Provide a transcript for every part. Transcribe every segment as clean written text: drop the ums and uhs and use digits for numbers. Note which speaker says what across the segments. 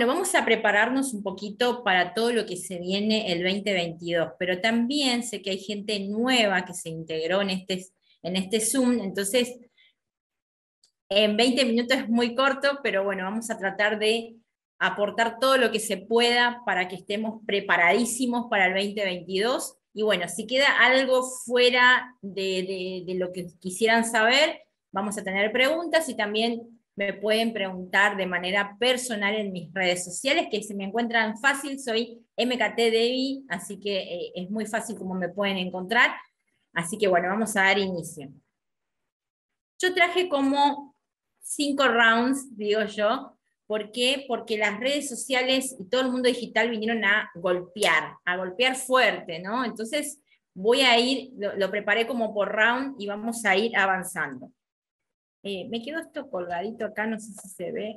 Speaker 1: Bueno, vamos a prepararnos un poquito para todo lo que se viene el 2022, pero también sé que hay gente nueva que se integró en este Zoom, entonces en 20 minutos es muy corto, pero bueno, vamos a tratar de aportar todo lo que se pueda para que estemos preparadísimos para el 2022. Y bueno, si queda algo fuera de lo que quisieran saber, vamos a tener preguntas y también me pueden preguntar de manera personal en mis redes sociales, que se me encuentran fácil, soy MKT Devi, así que es muy fácil como me pueden encontrar. Así que bueno, vamos a dar inicio. Yo traje como 5 rounds, digo yo. ¿Por qué? Porque las redes sociales y todo el mundo digital vinieron a golpear fuerte, ¿no? Entonces voy a ir, lo preparé como por round y vamos a ir avanzando. Me quedo esto colgadito acá, no sé si se ve.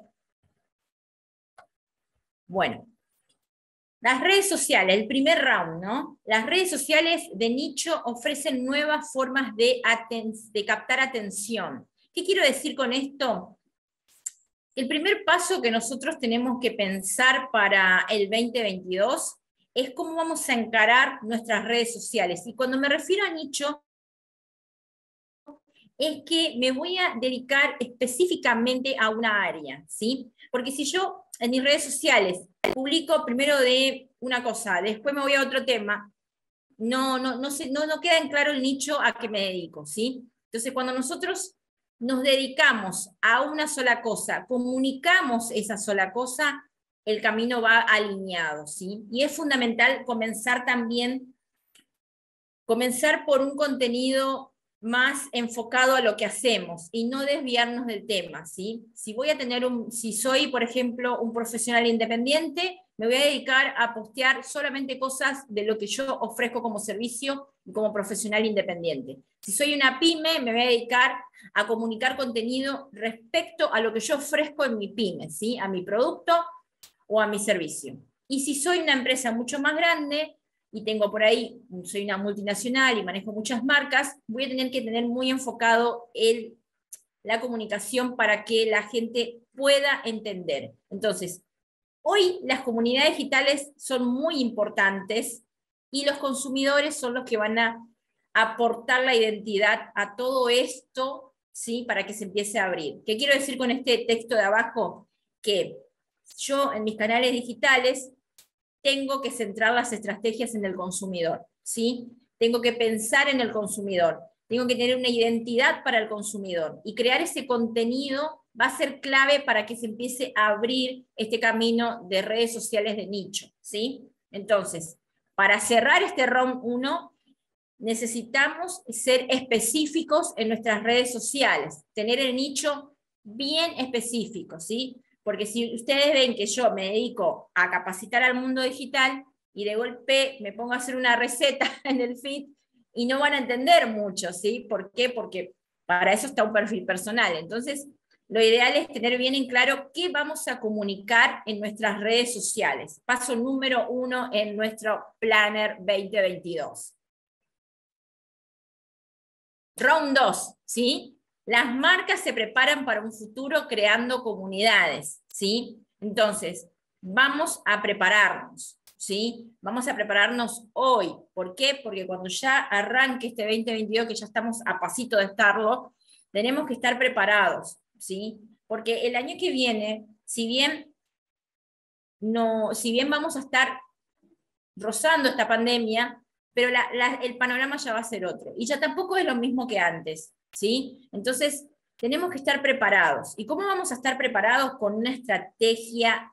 Speaker 1: Bueno, las redes sociales, el primer round, ¿no? Las redes sociales de nicho ofrecen nuevas formas de captar atención. ¿Qué quiero decir con esto? El primer paso que nosotros tenemos que pensar para el 2022 es cómo vamos a encarar nuestras redes sociales. Y cuando me refiero a nicho, es que me voy a dedicar específicamente a una área, ¿sí? Porque si yo en mis redes sociales publico primero de una cosa, después me voy a otro tema, no queda en claro el nicho a que me dedico, ¿sí? Entonces, cuando nosotros nos dedicamos a una sola cosa, comunicamos esa sola cosa, el camino va alineado, ¿sí? Y es fundamental comenzar por un contenido más enfocado a lo que hacemos y no desviarnos del tema, ¿sí? Si soy, por ejemplo, un profesional independiente, me voy a dedicar a postear solamente cosas de lo que yo ofrezco como servicio y como profesional independiente. Si soy una pyme, me voy a dedicar a comunicar contenido respecto a lo que yo ofrezco en mi pyme, ¿sí? A mi producto o a mi servicio. Y si soy una empresa mucho más grande, y tengo por ahí, soy una multinacional y manejo muchas marcas, voy a tener que tener muy enfocado la comunicación para que la gente pueda entender. Entonces, hoy las comunidades digitales son muy importantes y los consumidores son los que van a aportar la identidad a todo esto, ¿sí? Para que se empiece a abrir. ¿Qué quiero decir con este texto de abajo? Que yo en mis canales digitales tengo que centrar las estrategias en el consumidor, ¿sí? Tengo que pensar en el consumidor, tengo que tener una identidad para el consumidor y crear ese contenido va a ser clave para que se empiece a abrir este camino de redes sociales de nicho, ¿sí? Entonces, para cerrar este round 1, necesitamos ser específicos en nuestras redes sociales, tener el nicho bien específico, ¿sí? Porque si ustedes ven que yo me dedico a capacitar al mundo digital y de golpe me pongo a hacer una receta en el feed y no van a entender mucho, ¿sí? ¿Por qué? Porque para eso está un perfil personal. Entonces, lo ideal es tener bien en claro qué vamos a comunicar en nuestras redes sociales. Paso número 1 en nuestro Planner 2022. Round 2, ¿sí? Las marcas se preparan para un futuro creando comunidades, ¿sí? Entonces, vamos a prepararnos, ¿sí? Vamos a prepararnos hoy. ¿Por qué? Porque cuando ya arranque este 2022, que ya estamos a pasito de estarlo, tenemos que estar preparados, ¿sí? Porque el año que viene, si bien vamos a estar rozando esta pandemia, pero el panorama ya va a ser otro. Y ya tampoco es lo mismo que antes, ¿sí? Entonces, tenemos que estar preparados. ¿Y cómo vamos a estar preparados? Con una estrategia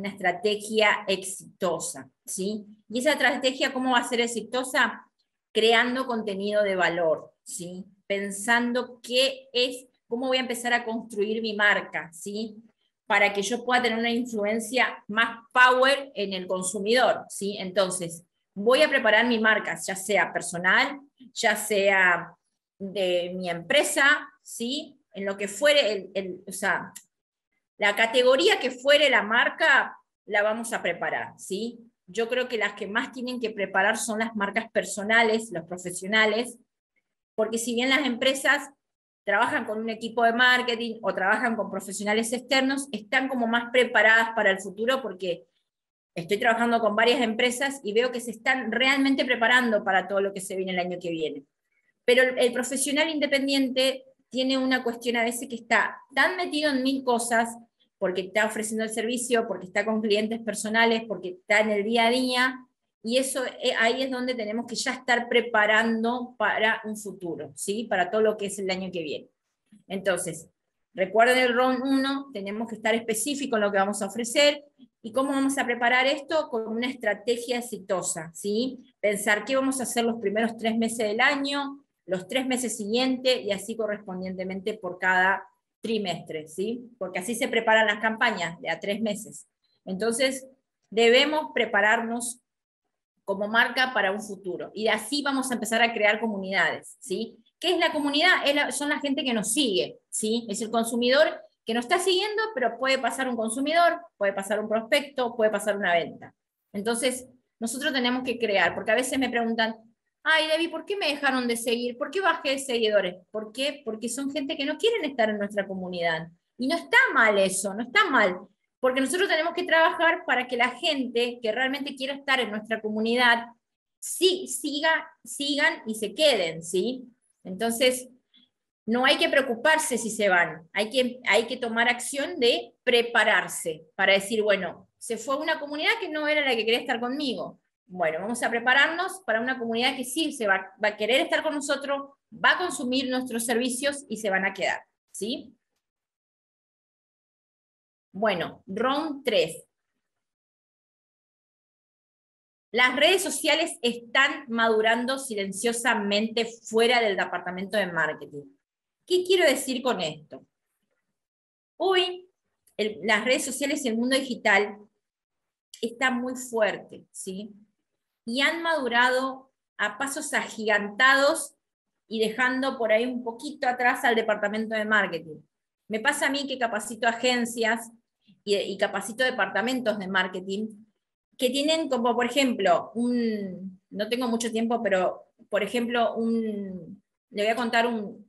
Speaker 1: exitosa, ¿sí? Y esa estrategia, ¿cómo va a ser exitosa? Creando contenido de valor, ¿sí? Pensando cómo voy a empezar a construir mi marca, ¿sí? Para que yo pueda tener una influencia más power en el consumidor, ¿sí? Entonces, voy a preparar mi marca, ya sea personal, ya sea de mi empresa, ¿sí? En lo que fuere, o sea, la categoría que fuere la marca, la vamos a preparar, ¿sí? Yo creo que las que más tienen que preparar son las marcas personales, los profesionales, porque si bien las empresas trabajan con un equipo de marketing o trabajan con profesionales externos, están como más preparadas para el futuro, porque estoy trabajando con varias empresas y veo que se están realmente preparando para todo lo que se viene el año que viene. Pero el profesional independiente tiene una cuestión a veces que está tan metido en 1000 cosas, porque está ofreciendo el servicio, porque está con clientes personales, porque está en el día a día, y eso ahí es donde tenemos que ya estar preparando para un futuro, ¿sí? Para todo lo que es el año que viene. Entonces, recuerden el round 1, tenemos que estar específicos en lo que vamos a ofrecer. ¿Y cómo vamos a preparar esto? Con una estrategia exitosa, ¿sí? Pensar qué vamos a hacer los primeros 3 meses del año, los 3 meses siguientes, y así correspondientemente por cada trimestre, ¿sí? Porque así se preparan las campañas, de a 3 meses. Entonces, debemos prepararnos como marca para un futuro, y de así vamos a empezar a crear comunidades, ¿sí? ¿Qué es la comunidad? Son la gente que nos sigue, ¿sí? Es el consumidor que nos está siguiendo, pero puede pasar un consumidor, puede pasar un prospecto, puede pasar una venta. Entonces, nosotros tenemos que crear, porque a veces me preguntan, ay, Debbie, ¿por qué me dejaron de seguir? ¿Por qué bajé de seguidores? ¿Por qué? Porque son gente que no quieren estar en nuestra comunidad. Y no está mal eso, no está mal, porque nosotros tenemos que trabajar para que la gente que realmente quiera estar en nuestra comunidad sigan y se queden, ¿sí? Entonces, no hay que preocuparse si se van, hay que tomar acción de prepararse para decir, bueno, se fue una comunidad que no era la que quería estar conmigo. Bueno, vamos a prepararnos para una comunidad que sí va a querer estar con nosotros, va a consumir nuestros servicios y se van a quedar, ¿sí? Bueno, round 3. Las redes sociales están madurando silenciosamente fuera del departamento de marketing. ¿Qué quiero decir con esto? Hoy, las redes sociales y el mundo digital están muy fuertes, ¿sí? Y han madurado a pasos agigantados y dejando por ahí un poquito atrás al departamento de marketing. Me pasa a mí que capacito agencias y capacito departamentos de marketing que tienen como, por ejemplo, no tengo mucho tiempo, pero, por ejemplo, le voy a contar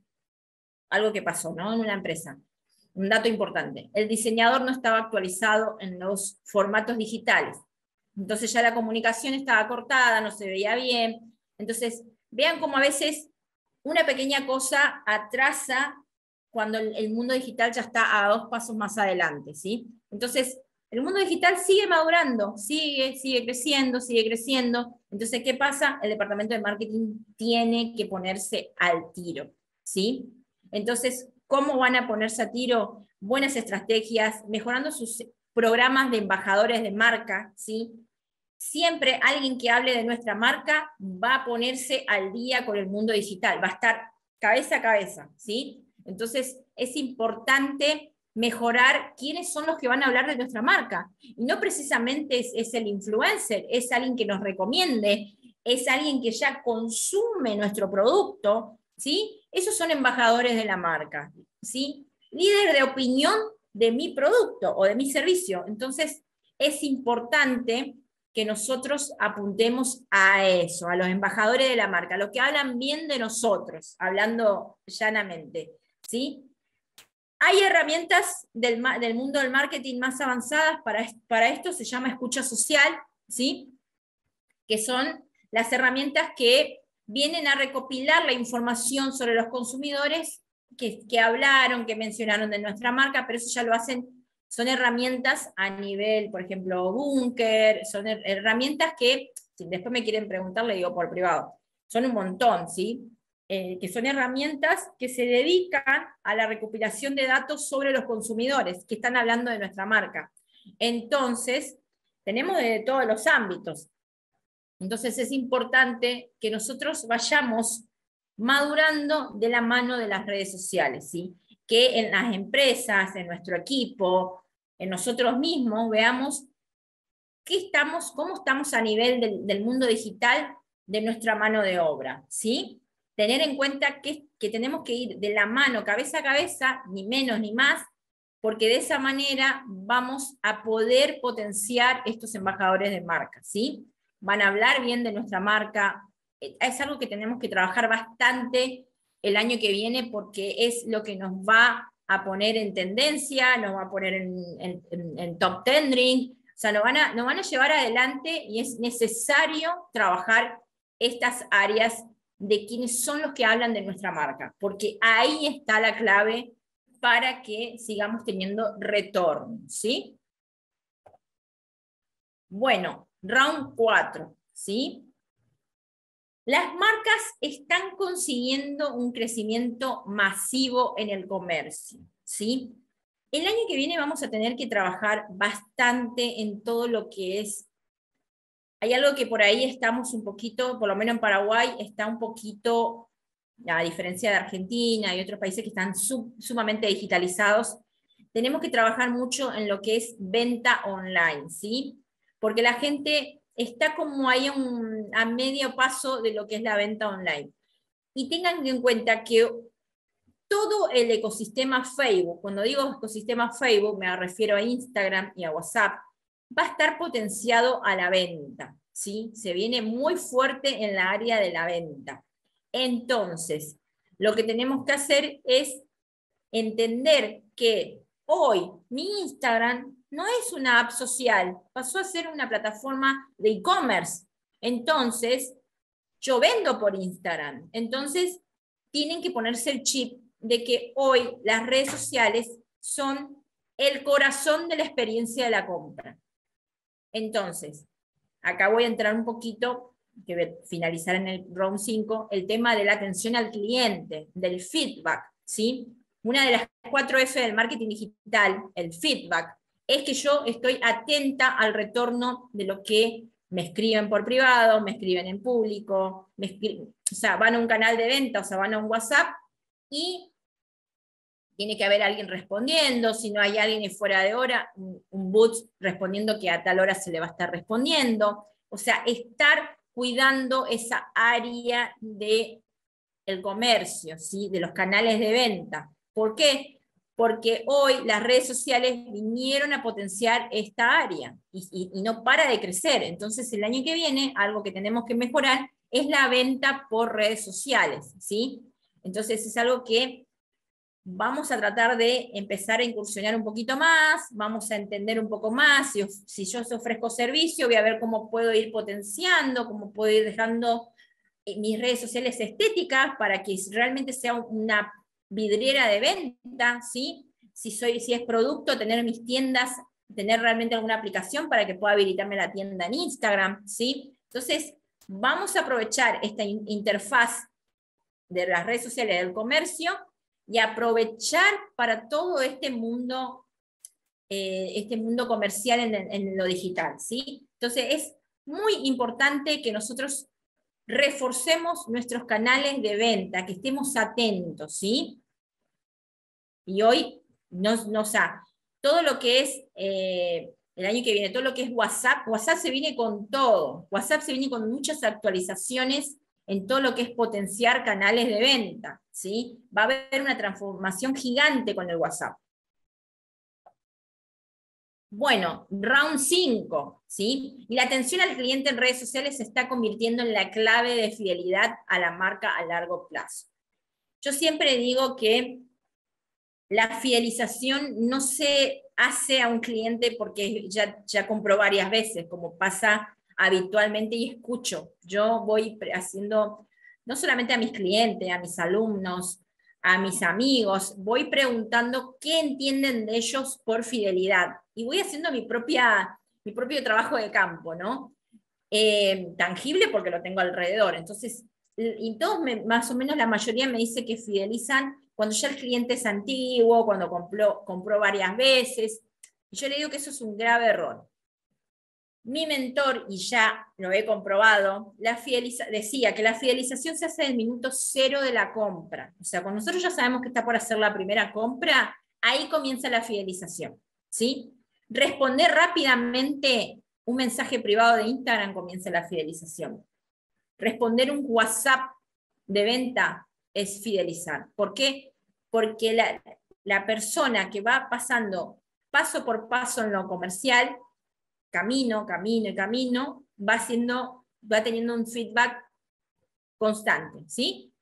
Speaker 1: algo que pasó, ¿no? En una empresa. Un dato importante. El diseñador no estaba actualizado en los formatos digitales. Entonces ya la comunicación estaba cortada, no se veía bien. Entonces, vean cómo a veces una pequeña cosa atrasa cuando el mundo digital ya está a 2 pasos más adelante, ¿sí? Entonces, el mundo digital sigue madurando, sigue creciendo, sigue creciendo. Entonces, ¿qué pasa? El departamento de marketing tiene que ponerse al tiro, ¿sí? Entonces, ¿cómo van a ponerse a tiro? Buenas estrategias, mejorando sus programas de embajadores de marca, ¿sí? Siempre alguien que hable de nuestra marca va a ponerse al día con el mundo digital, va a estar cabeza a cabeza, ¿sí? Entonces, es importante mejorar quiénes son los que van a hablar de nuestra marca. Y no precisamente es el influencer, es alguien que nos recomiende, es alguien que ya consume nuestro producto, ¿sí? Esos son embajadores de la marca, ¿sí? Líder de opinión de mi producto o de mi servicio. Entonces, es importante que nosotros apuntemos a eso, a los embajadores de la marca, los que hablan bien de nosotros, hablando llanamente, ¿sí? Hay herramientas del mundo del marketing más avanzadas para esto, se llama escucha social, ¿sí? Que son las herramientas que vienen a recopilar la información sobre los consumidores que hablaron, que mencionaron de nuestra marca, pero eso ya lo hacen, son herramientas a nivel, por ejemplo, Bunker, son herramientas que, si después me quieren preguntar, le digo por privado, son un montón, ¿sí? Que son herramientas que se dedican a la recopilación de datos sobre los consumidores, que están hablando de nuestra marca. Entonces, tenemos de todos los ámbitos. Entonces es importante que nosotros vayamos madurando de la mano de las redes sociales, ¿sí? Que en las empresas, en nuestro equipo, en nosotros mismos, veamos cómo estamos a nivel del mundo digital de nuestra mano de obra, ¿sí? Tener en cuenta que tenemos que ir de la mano, cabeza a cabeza, ni menos ni más, porque de esa manera vamos a poder potenciar estos embajadores de marca, ¿sí? Van a hablar bien de nuestra marca. Es algo que tenemos que trabajar bastante el año que viene porque es lo que nos va a poner en tendencia, nos va a poner en top trending, o sea, nos van a llevar adelante y es necesario trabajar estas áreas de quiénes son los que hablan de nuestra marca, porque ahí está la clave para que sigamos teniendo retorno, ¿sí? Bueno, round 4, ¿sí? Las marcas están consiguiendo un crecimiento masivo en el comercio, ¿sí? El año que viene vamos a tener que trabajar bastante en todo lo que es. Hay algo que por ahí estamos un poquito, por lo menos en Paraguay, está un poquito, a diferencia de Argentina y otros países que están sumamente digitalizados, tenemos que trabajar mucho en lo que es venta online, ¿sí? Porque la gente está como ahí a medio paso de lo que es la venta online. Y tengan en cuenta que todo el ecosistema Facebook, cuando digo ecosistema Facebook me refiero a Instagram y a WhatsApp, va a estar potenciado a la venta, ¿sí? Se viene muy fuerte en la área de la venta. Entonces, lo que tenemos que hacer es entender que hoy mi Instagram no es una app social, pasó a ser una plataforma de e-commerce. Entonces, yo vendo por Instagram. Entonces, tienen que ponerse el chip de que hoy las redes sociales son el corazón de la experiencia de la compra. Entonces, acá voy a entrar un poquito, que voy a finalizar en el round 5, el tema de la atención al cliente, del feedback, ¿sí? Una de las 4 F del marketing digital, el feedback, es que yo estoy atenta al retorno de lo que me escriben por privado, me escriben en público, o sea, van a un canal de venta, o sea, van a un WhatsApp, y tiene que haber alguien respondiendo, si no hay alguien fuera de hora, un bot respondiendo que a tal hora se le va a estar respondiendo. O sea, estar cuidando esa área del comercio, ¿sí? De los canales de venta. ¿Por qué? Porque hoy las redes sociales vinieron a potenciar esta área y no para de crecer. Entonces, el año que viene, algo que tenemos que mejorar es la venta por redes sociales, ¿sí? Entonces, es algo que vamos a tratar de empezar a incursionar un poquito más, vamos a entender un poco más, si yo ofrezco servicio, voy a ver cómo puedo ir potenciando, cómo puedo ir dejando mis redes sociales estéticas para que realmente sea una vidriera de venta, ¿sí? Si es producto, tener mis tiendas, tener realmente alguna aplicación para que pueda habilitarme la tienda en Instagram, ¿sí? Entonces, vamos a aprovechar esta interfaz de las redes sociales del comercio y aprovechar para todo este mundo comercial en lo digital, ¿sí? Entonces es muy importante que nosotros reforcemos nuestros canales de venta, que estemos atentos, ¿sí? Y hoy, o sea, todo lo que es el año que viene, todo lo que es WhatsApp se viene con todo. WhatsApp se viene con muchas actualizaciones en todo lo que es potenciar canales de venta, ¿sí? Va a haber una transformación gigante con el WhatsApp. Bueno, round 5, ¿sí? Y la atención al cliente en redes sociales se está convirtiendo en la clave de fidelidad a la marca a largo plazo. Yo siempre digo que la fidelización no se hace a un cliente porque ya compró varias veces, como pasa habitualmente y escucho. Yo voy haciendo, no solamente a mis clientes, a mis alumnos, a mis amigos, voy preguntando qué entienden de ellos por fidelidad. Y voy haciendo mi propio trabajo de campo, ¿no? Tangible porque lo tengo alrededor. Entonces, y todos más o menos la mayoría me dice que fidelizan cuando ya el cliente es antiguo, cuando compró varias veces. Y yo le digo que eso es un grave error. Mi mentor, y ya lo he comprobado, decía que la fidelización se hace en el minuto 0 de la compra. O sea, cuando nosotros ya sabemos que está por hacer la primera compra, ahí comienza la fidelización, ¿sí? Responder rápidamente un mensaje privado de Instagram comienza la fidelización. Responder un WhatsApp de venta es fidelizar. ¿Por qué? Porque la persona que va pasando paso por paso en lo comercial, camino, va teniendo un feedback constante, ¿sí?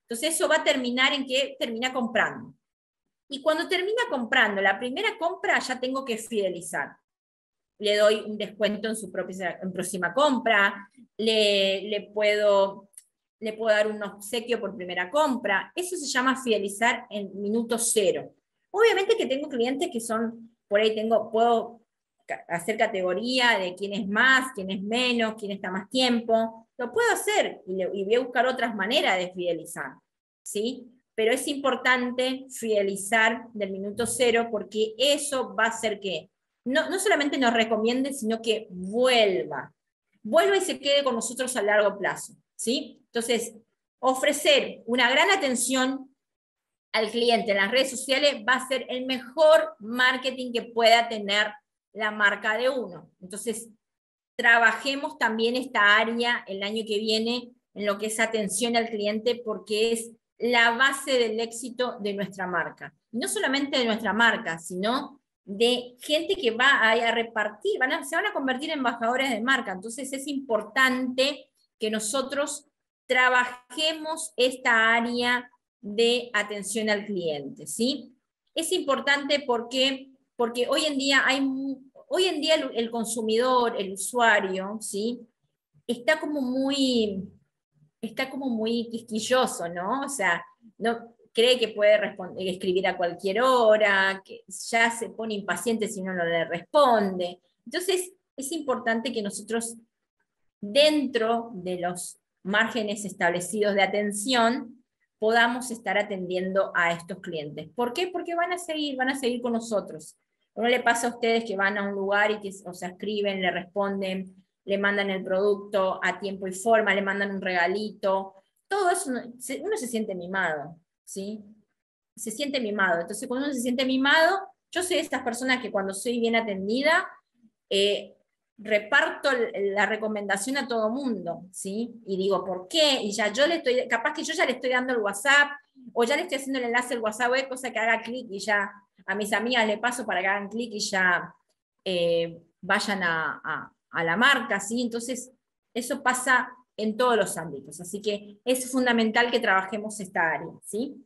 Speaker 1: Entonces eso va a terminar en que termina comprando. Y cuando termina comprando la primera compra, ya tengo que fidelizar. Le doy un descuento en su próxima compra, le puedo dar un obsequio por primera compra. Eso se llama fidelizar en minuto cero. Obviamente que tengo clientes que son, por ahí puedo hacer categoría de quién es más, quién es menos, quién está más tiempo. Lo puedo hacer y voy a buscar otras maneras de fidelizar, ¿sí? Pero es importante fidelizar del minuto cero porque eso va a hacer que no solamente nos recomiende, sino que vuelva y se quede con nosotros a largo plazo, ¿sí? Entonces, ofrecer una gran atención al cliente en las redes sociales va a ser el mejor marketing que pueda tener la marca de uno. Entonces, trabajemos también esta área el año que viene en lo que es atención al cliente, porque es la base del éxito de nuestra marca. Y no solamente de nuestra marca, sino de gente que va a repartir, se van a convertir en embajadores de marca. Entonces es importante que nosotros trabajemos esta área de atención al cliente, ¿sí? Es importante porque hoy en día el consumidor, el usuario, ¿sí? Está como muy quisquilloso, ¿no? O sea, no cree que puede escribir a cualquier hora, que ya se pone impaciente si uno no le responde. Entonces, es importante que nosotros, dentro de los márgenes establecidos de atención, podamos estar atendiendo a estos clientes. ¿Por qué? Porque van a seguir con nosotros. ¿No le pasa a ustedes que van a un lugar y que, o sea, escriben, le responden, le mandan el producto a tiempo y forma, le mandan un regalito? Todo eso, uno se siente mimado, ¿sí? Se siente mimado. Entonces, cuando uno se siente mimado, yo soy de estas personas que cuando soy bien atendida, reparto la recomendación a todo mundo, ¿sí? Y digo, ¿por qué? Y ya capaz que yo ya le estoy dando el WhatsApp, o ya le estoy haciendo el enlace al WhatsApp, cosa que haga clic y ya a mis amigas le paso para que hagan clic y ya vayan a la marca, ¿sí? Entonces, eso pasa en todos los ámbitos, así que es fundamental que trabajemos esta área, ¿sí?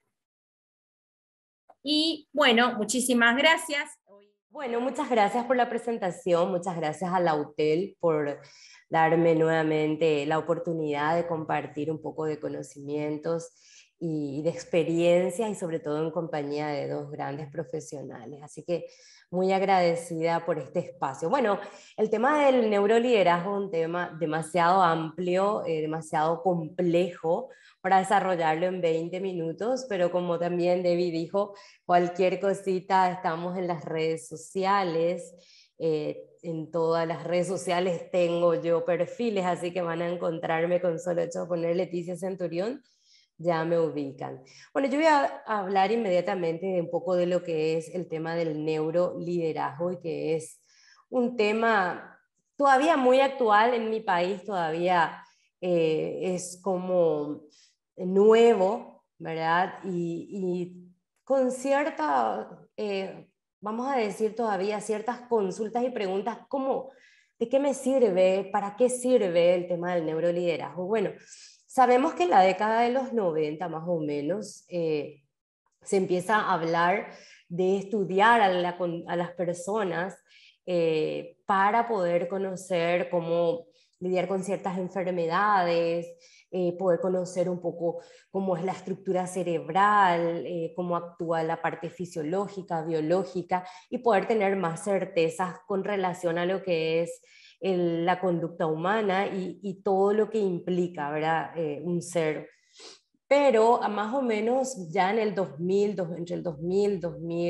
Speaker 1: Y bueno, muchísimas gracias.
Speaker 2: Bueno, muchas gracias por la presentación, muchas gracias a Lautel por darme nuevamente la oportunidad de compartir un poco de conocimientos y de experiencia, y sobre todo en compañía de dos grandes profesionales. Así que muy agradecida por este espacio. Bueno, el tema del neuroliderazgo es un tema demasiado amplio, demasiado complejo para desarrollarlo en 20 minutos, pero como también Debbie dijo, cualquier cosita, estamos en las redes sociales. En todas las redes sociales tengo yo perfiles, así que van a encontrarme con solo hecho de poner Leticia Centurión, ya me ubican. Bueno, yo voy a hablar inmediatamente de un poco de lo que es el tema del neuroliderazgo, y que es un tema todavía muy actual en mi país, todavía es como nuevo, ¿verdad? Y con cierta, vamos a decir todavía, ciertas consultas y preguntas como, ¿de qué me sirve? ¿Para qué sirve el tema del neuroliderazgo? Bueno, sabemos que en la década de los 90, más o menos, se empieza a hablar de estudiar a las personas para poder conocer cómo lidiar con ciertas enfermedades, poder conocer un poco cómo es la estructura cerebral, cómo actúa la parte fisiológica, biológica, y poder tener más certezas con relación a lo que es la conducta humana y todo lo que implica, ¿verdad? Un ser. Pero más o menos ya en el 2000, entre el 2000,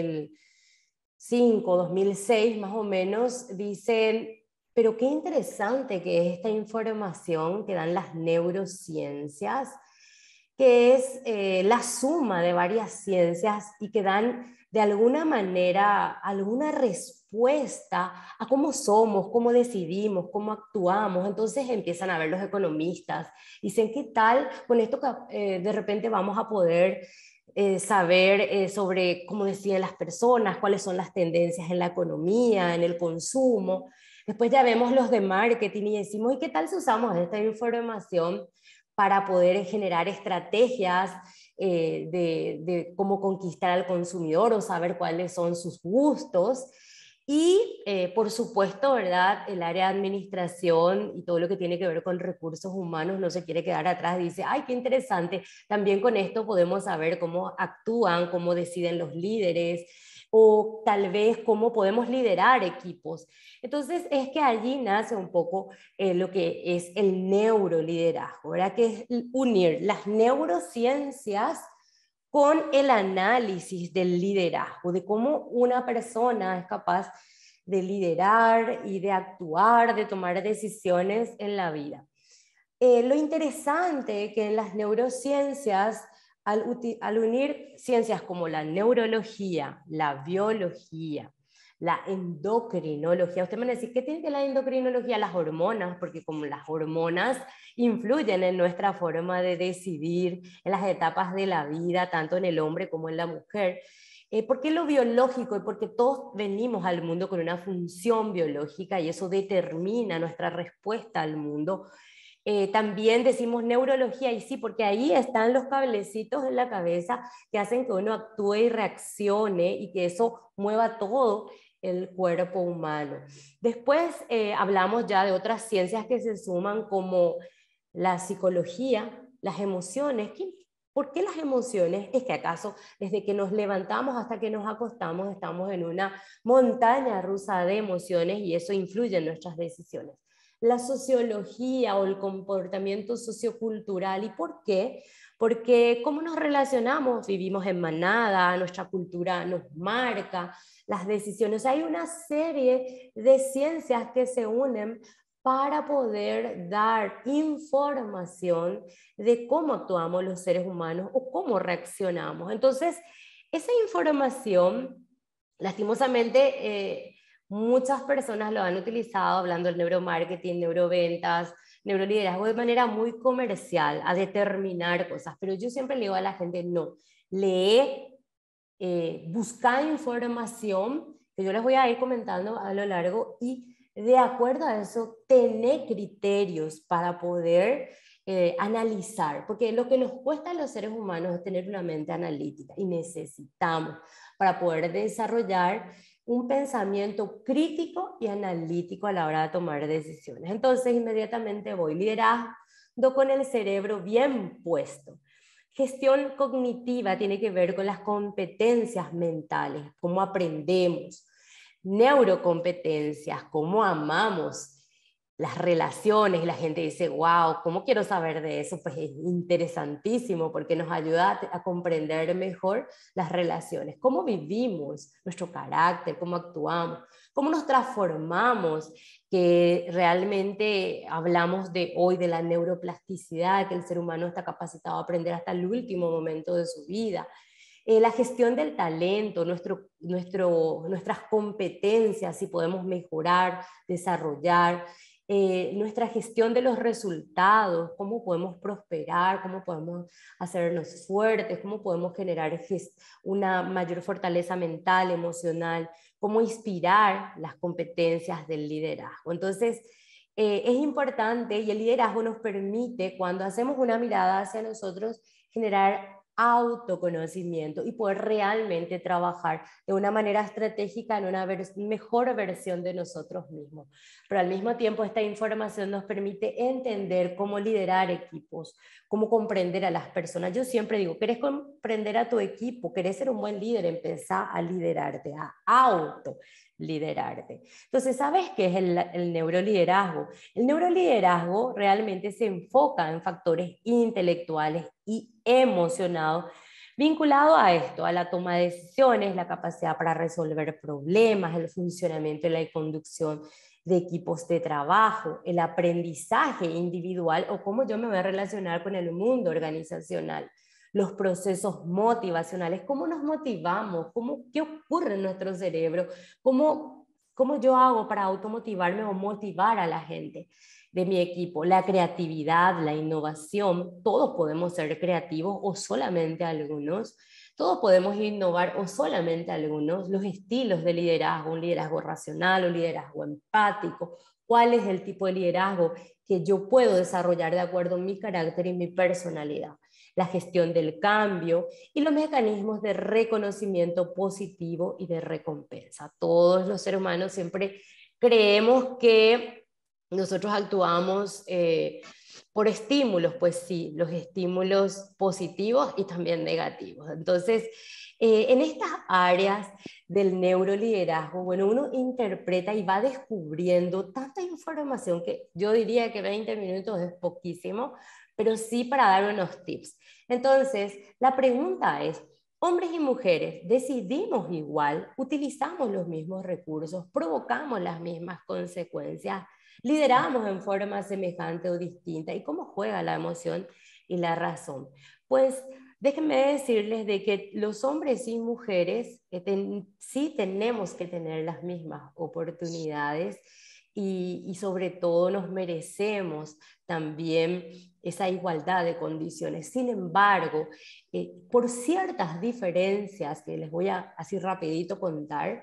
Speaker 2: 2005, 2006 más o menos, dicen, pero qué interesante que es esta información que dan las neurociencias, que es la suma de varias ciencias y que dan de alguna manera alguna respuesta a cómo somos, cómo decidimos, cómo actuamos. Entonces empiezan a ver los economistas, dicen, ¿qué tal con esto que de repente vamos a poder saber sobre cómo deciden las personas, cuáles son las tendencias en la economía, en el consumo? Después ya vemos los de marketing y decimos, ¿y qué tal si usamos esta información para poder generar estrategias de cómo conquistar al consumidor o saber cuáles son sus gustos. Y por supuesto, ¿verdad? El área de administración y todo lo que tiene que ver con recursos humanos no se quiere quedar atrás. Dice, ay, qué interesante, también con esto podemos saber cómo actúan, cómo deciden los líderes, o tal vez cómo podemos liderar equipos. Entonces es que allí nace un poco lo que es el neuroliderazgo, ¿verdad? Que es unir las neurociencias con el análisis del liderazgo, de cómo una persona es capaz de liderar y de actuar, de tomar decisiones en la vida. Lo interesante que en las neurociencias, al unir ciencias como la neurología, la biología, la endocrinología, usted me va a decir, ¿qué tiene que la endocrinología? Las hormonas, porque como las hormonas influyen en nuestra forma de decidir en las etapas de la vida, tanto en el hombre como en la mujer. ¿Por qué lo biológico? Y porque todos venimos al mundo con una función biológica y eso determina nuestra respuesta al mundo. También decimos neurología, y sí, porque ahí están los cablecitos en la cabeza que hacen que uno actúe y reaccione y que eso mueva todo el cuerpo humano. Después hablamos ya de otras ciencias que se suman como la psicología, las emociones. ¿Por qué las emociones? Es que acaso desde que nos levantamos hasta que nos acostamos estamos en una montaña rusa de emociones y eso influye en nuestras decisiones. La sociología o el comportamiento sociocultural. ¿Y por qué? Porque cómo nos relacionamos, vivimos en manada, nuestra cultura nos marca las decisiones. Hay una serie de ciencias que se unen para poder dar información de cómo actuamos los seres humanos o cómo reaccionamos. Entonces, esa información, lastimosamente, muchas personas lo han utilizado hablando del neuromarketing, neuroventas, neuroliderazgo de manera muy comercial, a determinar cosas, pero yo siempre le digo a la gente, no, lee, busca información, que yo les voy a ir comentando a lo largo, y de acuerdo a eso, tener criterios para poder analizar, porque lo que nos cuesta a los seres humanos es tener una mente analítica y necesitamos para poder desarrollar un pensamiento crítico y analítico a la hora de tomar decisiones. Entonces inmediatamente voy liderando con el cerebro bien puesto. Gestión cognitiva tiene que ver con las competencias mentales, cómo aprendemos. Neurocompetencias, cómo amamos las relaciones, y la gente dice, wow, ¿cómo quiero saber de eso? Pues es interesantísimo porque nos ayuda a comprender mejor las relaciones, cómo vivimos, nuestro carácter, cómo actuamos, cómo nos transformamos, que realmente hablamos de hoy de la neuroplasticidad, que el ser humano está capacitado a aprender hasta el último momento de su vida. La gestión del talento, nuestras competencias, si podemos mejorar, desarrollar, nuestra gestión de los resultados, cómo podemos prosperar, cómo podemos hacernos fuertes, cómo podemos generar una mayor fortaleza mental, emocional, cómo inspirar las competencias del liderazgo. Entonces, es importante y el liderazgo nos permite, cuando hacemos una mirada hacia nosotros, generar autoconocimiento y poder realmente trabajar de una manera estratégica en una mejor versión de nosotros mismos. Pero al mismo tiempo esta información nos permite entender cómo liderar equipos, cómo comprender a las personas. Yo siempre digo, ¿querés comprender a tu equipo? ¿Querés ser un buen líder? Empezá a liderarte, a autoliderarte. Entonces, ¿sabes qué es el neuroliderazgo? El neuroliderazgo realmente se enfoca en factores intelectuales y emocionados vinculado a esto, a la toma de decisiones, la capacidad para resolver problemas, el funcionamiento y la conducción de equipos de trabajo, el aprendizaje individual o cómo yo me voy a relacionar con el mundo organizacional, los procesos motivacionales, cómo nos motivamos, qué ocurre en nuestro cerebro, cómo yo hago para automotivarme o motivar a la gente de mi equipo, la creatividad, la innovación, todos podemos ser creativos o solamente algunos, todos podemos innovar o solamente algunos, los estilos de liderazgo, un liderazgo racional, un liderazgo empático, cuál es el tipo de liderazgo que yo puedo desarrollar de acuerdo a mi carácter y mi personalidad, la gestión del cambio y los mecanismos de reconocimiento positivo y de recompensa. Todos los seres humanos siempre creemos que nosotros actuamos por estímulos, pues sí, los estímulos positivos y también negativos. Entonces, en estas áreas del neuroliderazgo, bueno, uno interpreta y va descubriendo tanta información que yo diría que 20 minutos es poquísimo, pero sí para dar unos tips. Entonces, la pregunta es, hombres y mujeres decidimos igual, utilizamos los mismos recursos, provocamos las mismas consecuencias, lideramos en forma semejante o distinta. ¿Y cómo juega la emoción y la razón? Pues déjenme decirles de que los hombres y mujeres sí tenemos que tener las mismas oportunidades y sobre todo nos merecemos también esa igualdad de condiciones. Sin embargo, por ciertas diferencias que les voy a así rapidito contar,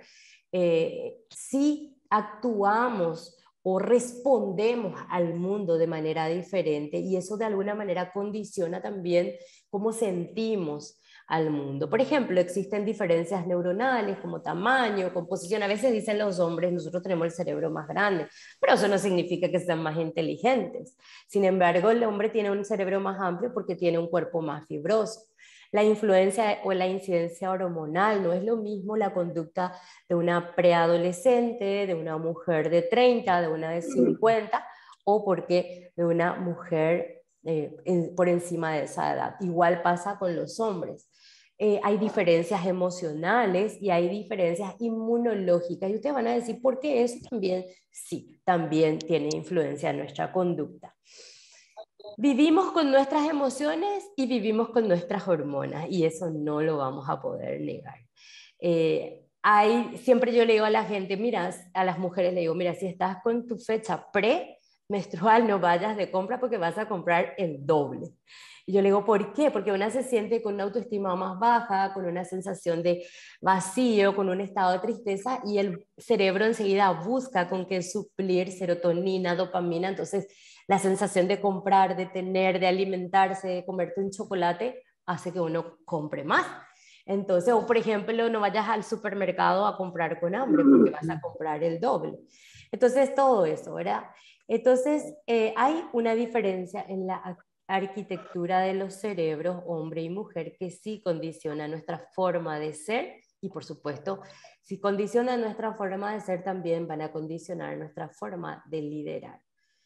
Speaker 2: sí actuamos o respondemos al mundo de manera diferente y eso de alguna manera condiciona también cómo sentimos al mundo. Por ejemplo, existen diferencias neuronales como tamaño, composición. A veces dicen los hombres, nosotros tenemos el cerebro más grande, pero eso no significa que sean más inteligentes. Sin embargo, el hombre tiene un cerebro más amplio porque tiene un cuerpo más fibroso. La influencia o la incidencia hormonal no es lo mismo la conducta de una preadolescente, de una mujer de 30, de una de 50, o porque de una mujer por encima de esa edad. Igual pasa con los hombres. Hay diferencias emocionales y hay diferencias inmunológicas. Y ustedes van a decir, ¿por qué eso también? Sí, también tiene influencia en nuestra conducta. Vivimos con nuestras emociones y vivimos con nuestras hormonas y eso no lo vamos a poder negar. Siempre yo le digo a la gente, mira, a las mujeres le digo, mira, si estás con tu fecha premenstrual no vayas de compra porque vas a comprar el doble. Y yo le digo, ¿por qué? Porque una se siente con una autoestima más baja, con una sensación de vacío, con un estado de tristeza y el cerebro enseguida busca con qué suplir serotonina, dopamina, entonces la sensación de comprar, de tener, de alimentarse, de comerte un chocolate, hace que uno compre más. Entonces, o por ejemplo, no vayas al supermercado a comprar con hambre porque vas a comprar el doble. Entonces, todo eso, ¿verdad? Entonces, hay una diferencia en la arquitectura de los cerebros, hombre y mujer, que sí condiciona nuestra forma de ser y, por supuesto, si condiciona nuestra forma de ser, también van a condicionar nuestra forma de liderar.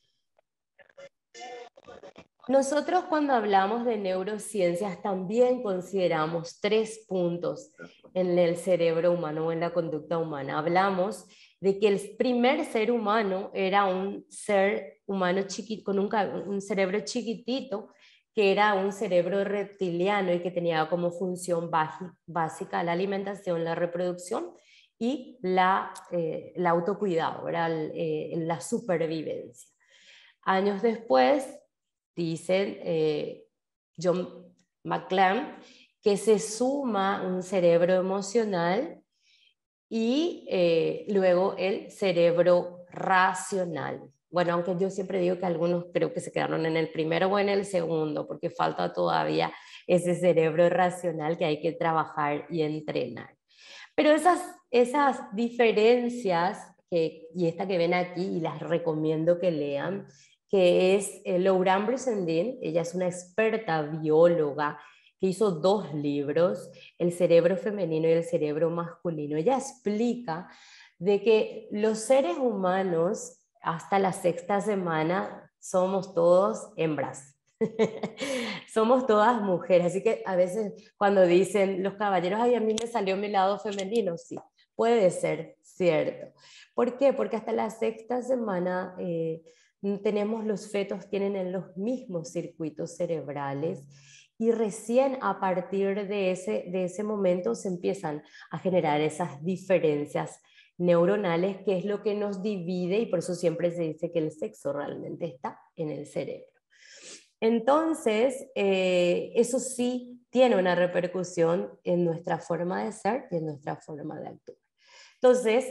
Speaker 2: Nosotros cuando hablamos de neurociencias también consideramos 3 puntos en el cerebro humano o en la conducta humana. Hablamos de que el primer ser humano era un ser humano chiquito, con un cerebro chiquitito, que era un cerebro reptiliano y que tenía como función básica la alimentación, la reproducción y el autocuidado, la supervivencia. Años después, dicen John McClellan, que se suma un cerebro emocional y luego el cerebro racional. Bueno, aunque yo siempre digo que algunos creo que se quedaron en el primero o en el segundo, porque falta todavía ese cerebro racional que hay que trabajar y entrenar. Pero esas diferencias, y esta que ven aquí, y las recomiendo que lean, que es Louran Brusendin, ella es una experta bióloga que hizo 2 libros, El cerebro femenino y el cerebro masculino. Ella explica de que los seres humanos hasta la 6ª semana somos todos hembras. Somos todas mujeres, así que a veces cuando dicen los caballeros, ay, a mí me salió mi lado femenino, sí, puede ser cierto. ¿Por qué? Porque hasta la 6ª semana los fetos tienen los mismos circuitos cerebrales y recién a partir de ese momento se empiezan a generar esas diferencias neuronales, que es lo que nos divide y por eso siempre se dice que el sexo realmente está en el cerebro. Entonces, eso sí tiene una repercusión en nuestra forma de ser y en nuestra forma de actuar. Entonces,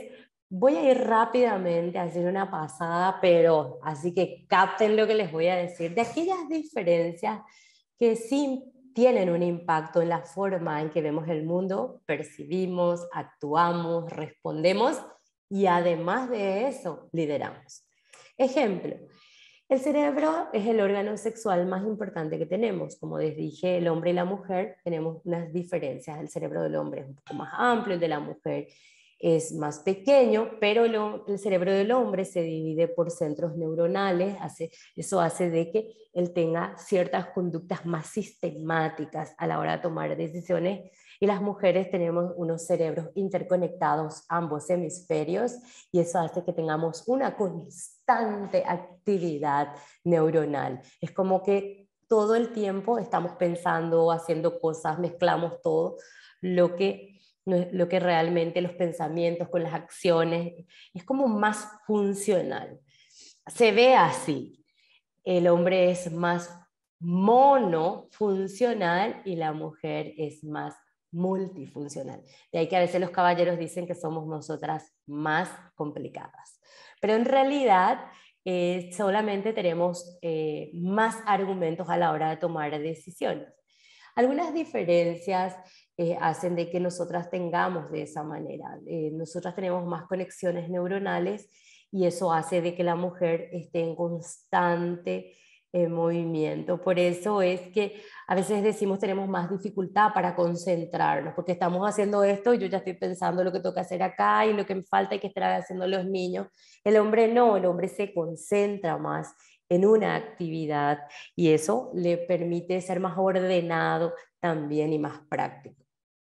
Speaker 2: Voy a ir rápidamente a hacer una pasada, pero así que capten lo que les voy a decir, de aquellas diferencias que sí tienen un impacto en la forma en que vemos el mundo, percibimos, actuamos, respondemos y además de eso, lideramos. Ejemplo, el cerebro es el órgano sexual más importante que tenemos. Como les dije, el hombre y la mujer tenemos unas diferencias. El cerebro del hombre es un poco más amplio, el de la mujer es más pequeño, pero el cerebro del hombre se divide por centros neuronales, eso hace de que él tenga ciertas conductas más sistemáticas a la hora de tomar decisiones, y las mujeres tenemos unos cerebros interconectados, ambos hemisferios, y eso hace que tengamos una constante actividad neuronal. Es como que todo el tiempo estamos pensando, haciendo cosas, mezclamos todo lo que realmente los pensamientos con las acciones, es como más funcional. Se ve así. El hombre es más monofuncional y la mujer es más multifuncional. De ahí que a veces los caballeros dicen que somos nosotras más complicadas. Pero en realidad solamente tenemos más argumentos a la hora de tomar decisiones. Algunas diferencias hacen de que nosotras tengamos de esa manera. Nosotras tenemos más conexiones neuronales y eso hace de que la mujer esté en constante movimiento. Por eso es que a veces decimos tenemos más dificultad para concentrarnos, porque estamos haciendo esto y yo ya estoy pensando lo que tengo que hacer acá y lo que me falta y que estar haciendo los niños. El hombre no, el hombre se concentra más en una actividad y eso le permite ser más ordenado también y más práctico.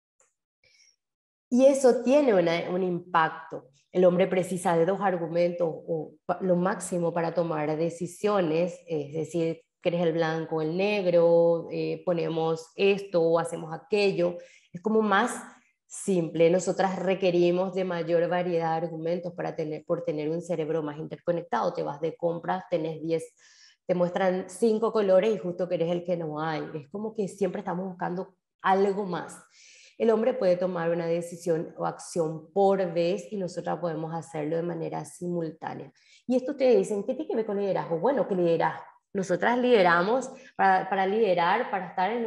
Speaker 2: Y eso tiene un impacto. El hombre precisa de 2 argumentos o lo máximo para tomar decisiones, es decir, ¿quieres el blanco o el negro? Ponemos esto o hacemos aquello. Es como más simple. Nosotras requerimos de mayor variedad de argumentos por tener un cerebro más interconectado. Te vas de compras, tenés 10, te muestran 5 colores y justo querés el que no hay. Es como que siempre estamos buscando algo más. El hombre puede tomar una decisión o acción por vez y nosotras podemos hacerlo de manera simultánea. Y esto ustedes dicen, ¿qué tiene que ver con liderazgo? Bueno, ¿qué liderazgo? Nosotras lideramos para liderar, para estar en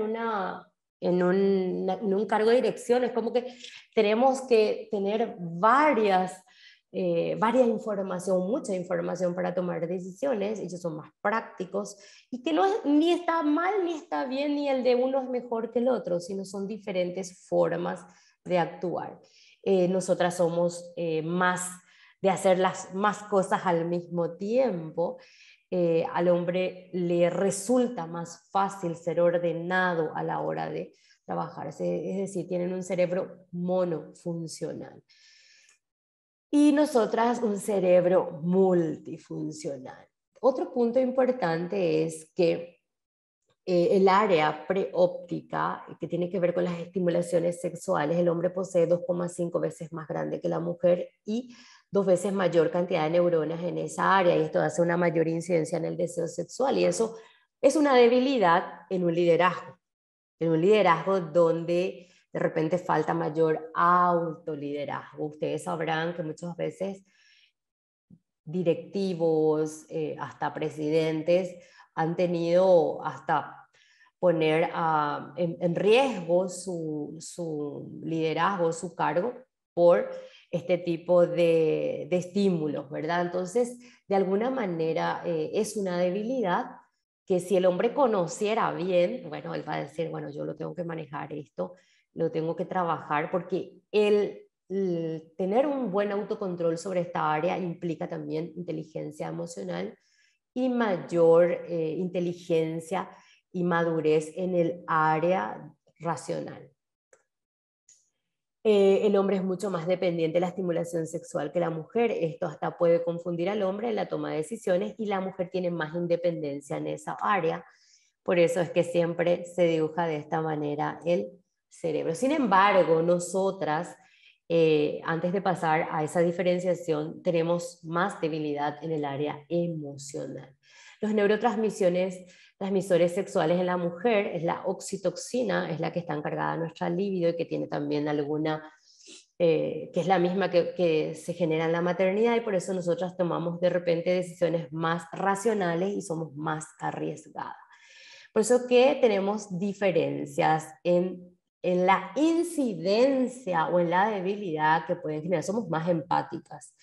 Speaker 2: un cargo de dirección. Es como que tenemos que tener varias información, mucha información para tomar decisiones. Ellos son más prácticos y que no ni está mal ni está bien, ni el de uno es mejor que el otro, sino son diferentes formas de actuar. Nosotras somos más de hacer las más cosas al mismo tiempo. Al hombre le resulta más fácil ser ordenado a la hora de trabajar, es decir, tienen un cerebro monofuncional. Y nosotras un cerebro multifuncional. Otro punto importante es que el área preóptica, que tiene que ver con las estimulaciones sexuales, el hombre posee 2,5 veces más grande que la mujer y 2 veces mayor cantidad de neuronas en esa área, y esto hace una mayor incidencia en el deseo sexual, y eso es una debilidad en un liderazgo donde de repente falta mayor autoliderazgo. Ustedes sabrán que muchas veces directivos, hasta presidentes, han tenido hasta poner en riesgo su liderazgo, su cargo, por este tipo de estímulos, ¿verdad? Entonces, de alguna manera es una debilidad que si el hombre conociera bien, bueno, él va a decir, bueno, yo lo tengo que manejar esto, lo tengo que trabajar, porque el tener un buen autocontrol sobre esta área implica también inteligencia emocional y mayor inteligencia y madurez en el área racional. El hombre es mucho más dependiente de la estimulación sexual que la mujer. Esto hasta puede confundir al hombre en la toma de decisiones, y la mujer tiene más independencia en esa área. Por eso es que siempre se dibuja de esta manera el cerebro. Sin embargo, nosotras, antes de pasar a esa diferenciación, tenemos más debilidad en el área emocional. Los transmisores sexuales en la mujer es la oxitocina, es la que está encargada de nuestra libido y que tiene también alguna que es la misma que se genera en la maternidad, y por eso nosotras tomamos de repente decisiones más racionales y somos más arriesgadas. Por eso que tenemos diferencias en la incidencia o en la debilidad que pueden generar. Somos más empáticas.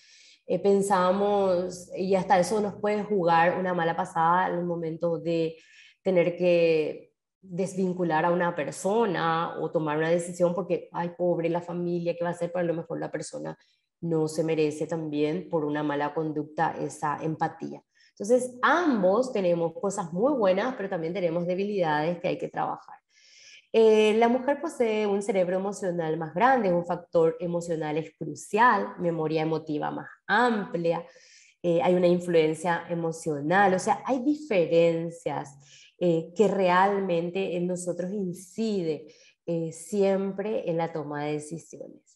Speaker 2: Pensamos, y hasta eso nos puede jugar una mala pasada en el momento de tener que desvincular a una persona o tomar una decisión porque, ay, pobre la familia, ¿qué va a hacer? Pero a lo mejor la persona no se merece también por una mala conducta esa empatía. Entonces, ambos tenemos cosas muy buenas, pero también tenemos debilidades que hay que trabajar. La mujer posee un cerebro emocional más grande, un factor emocional es crucial, memoria emotiva más amplia, hay una influencia emocional, o sea, hay diferencias que realmente en nosotros incide siempre en la toma de decisiones.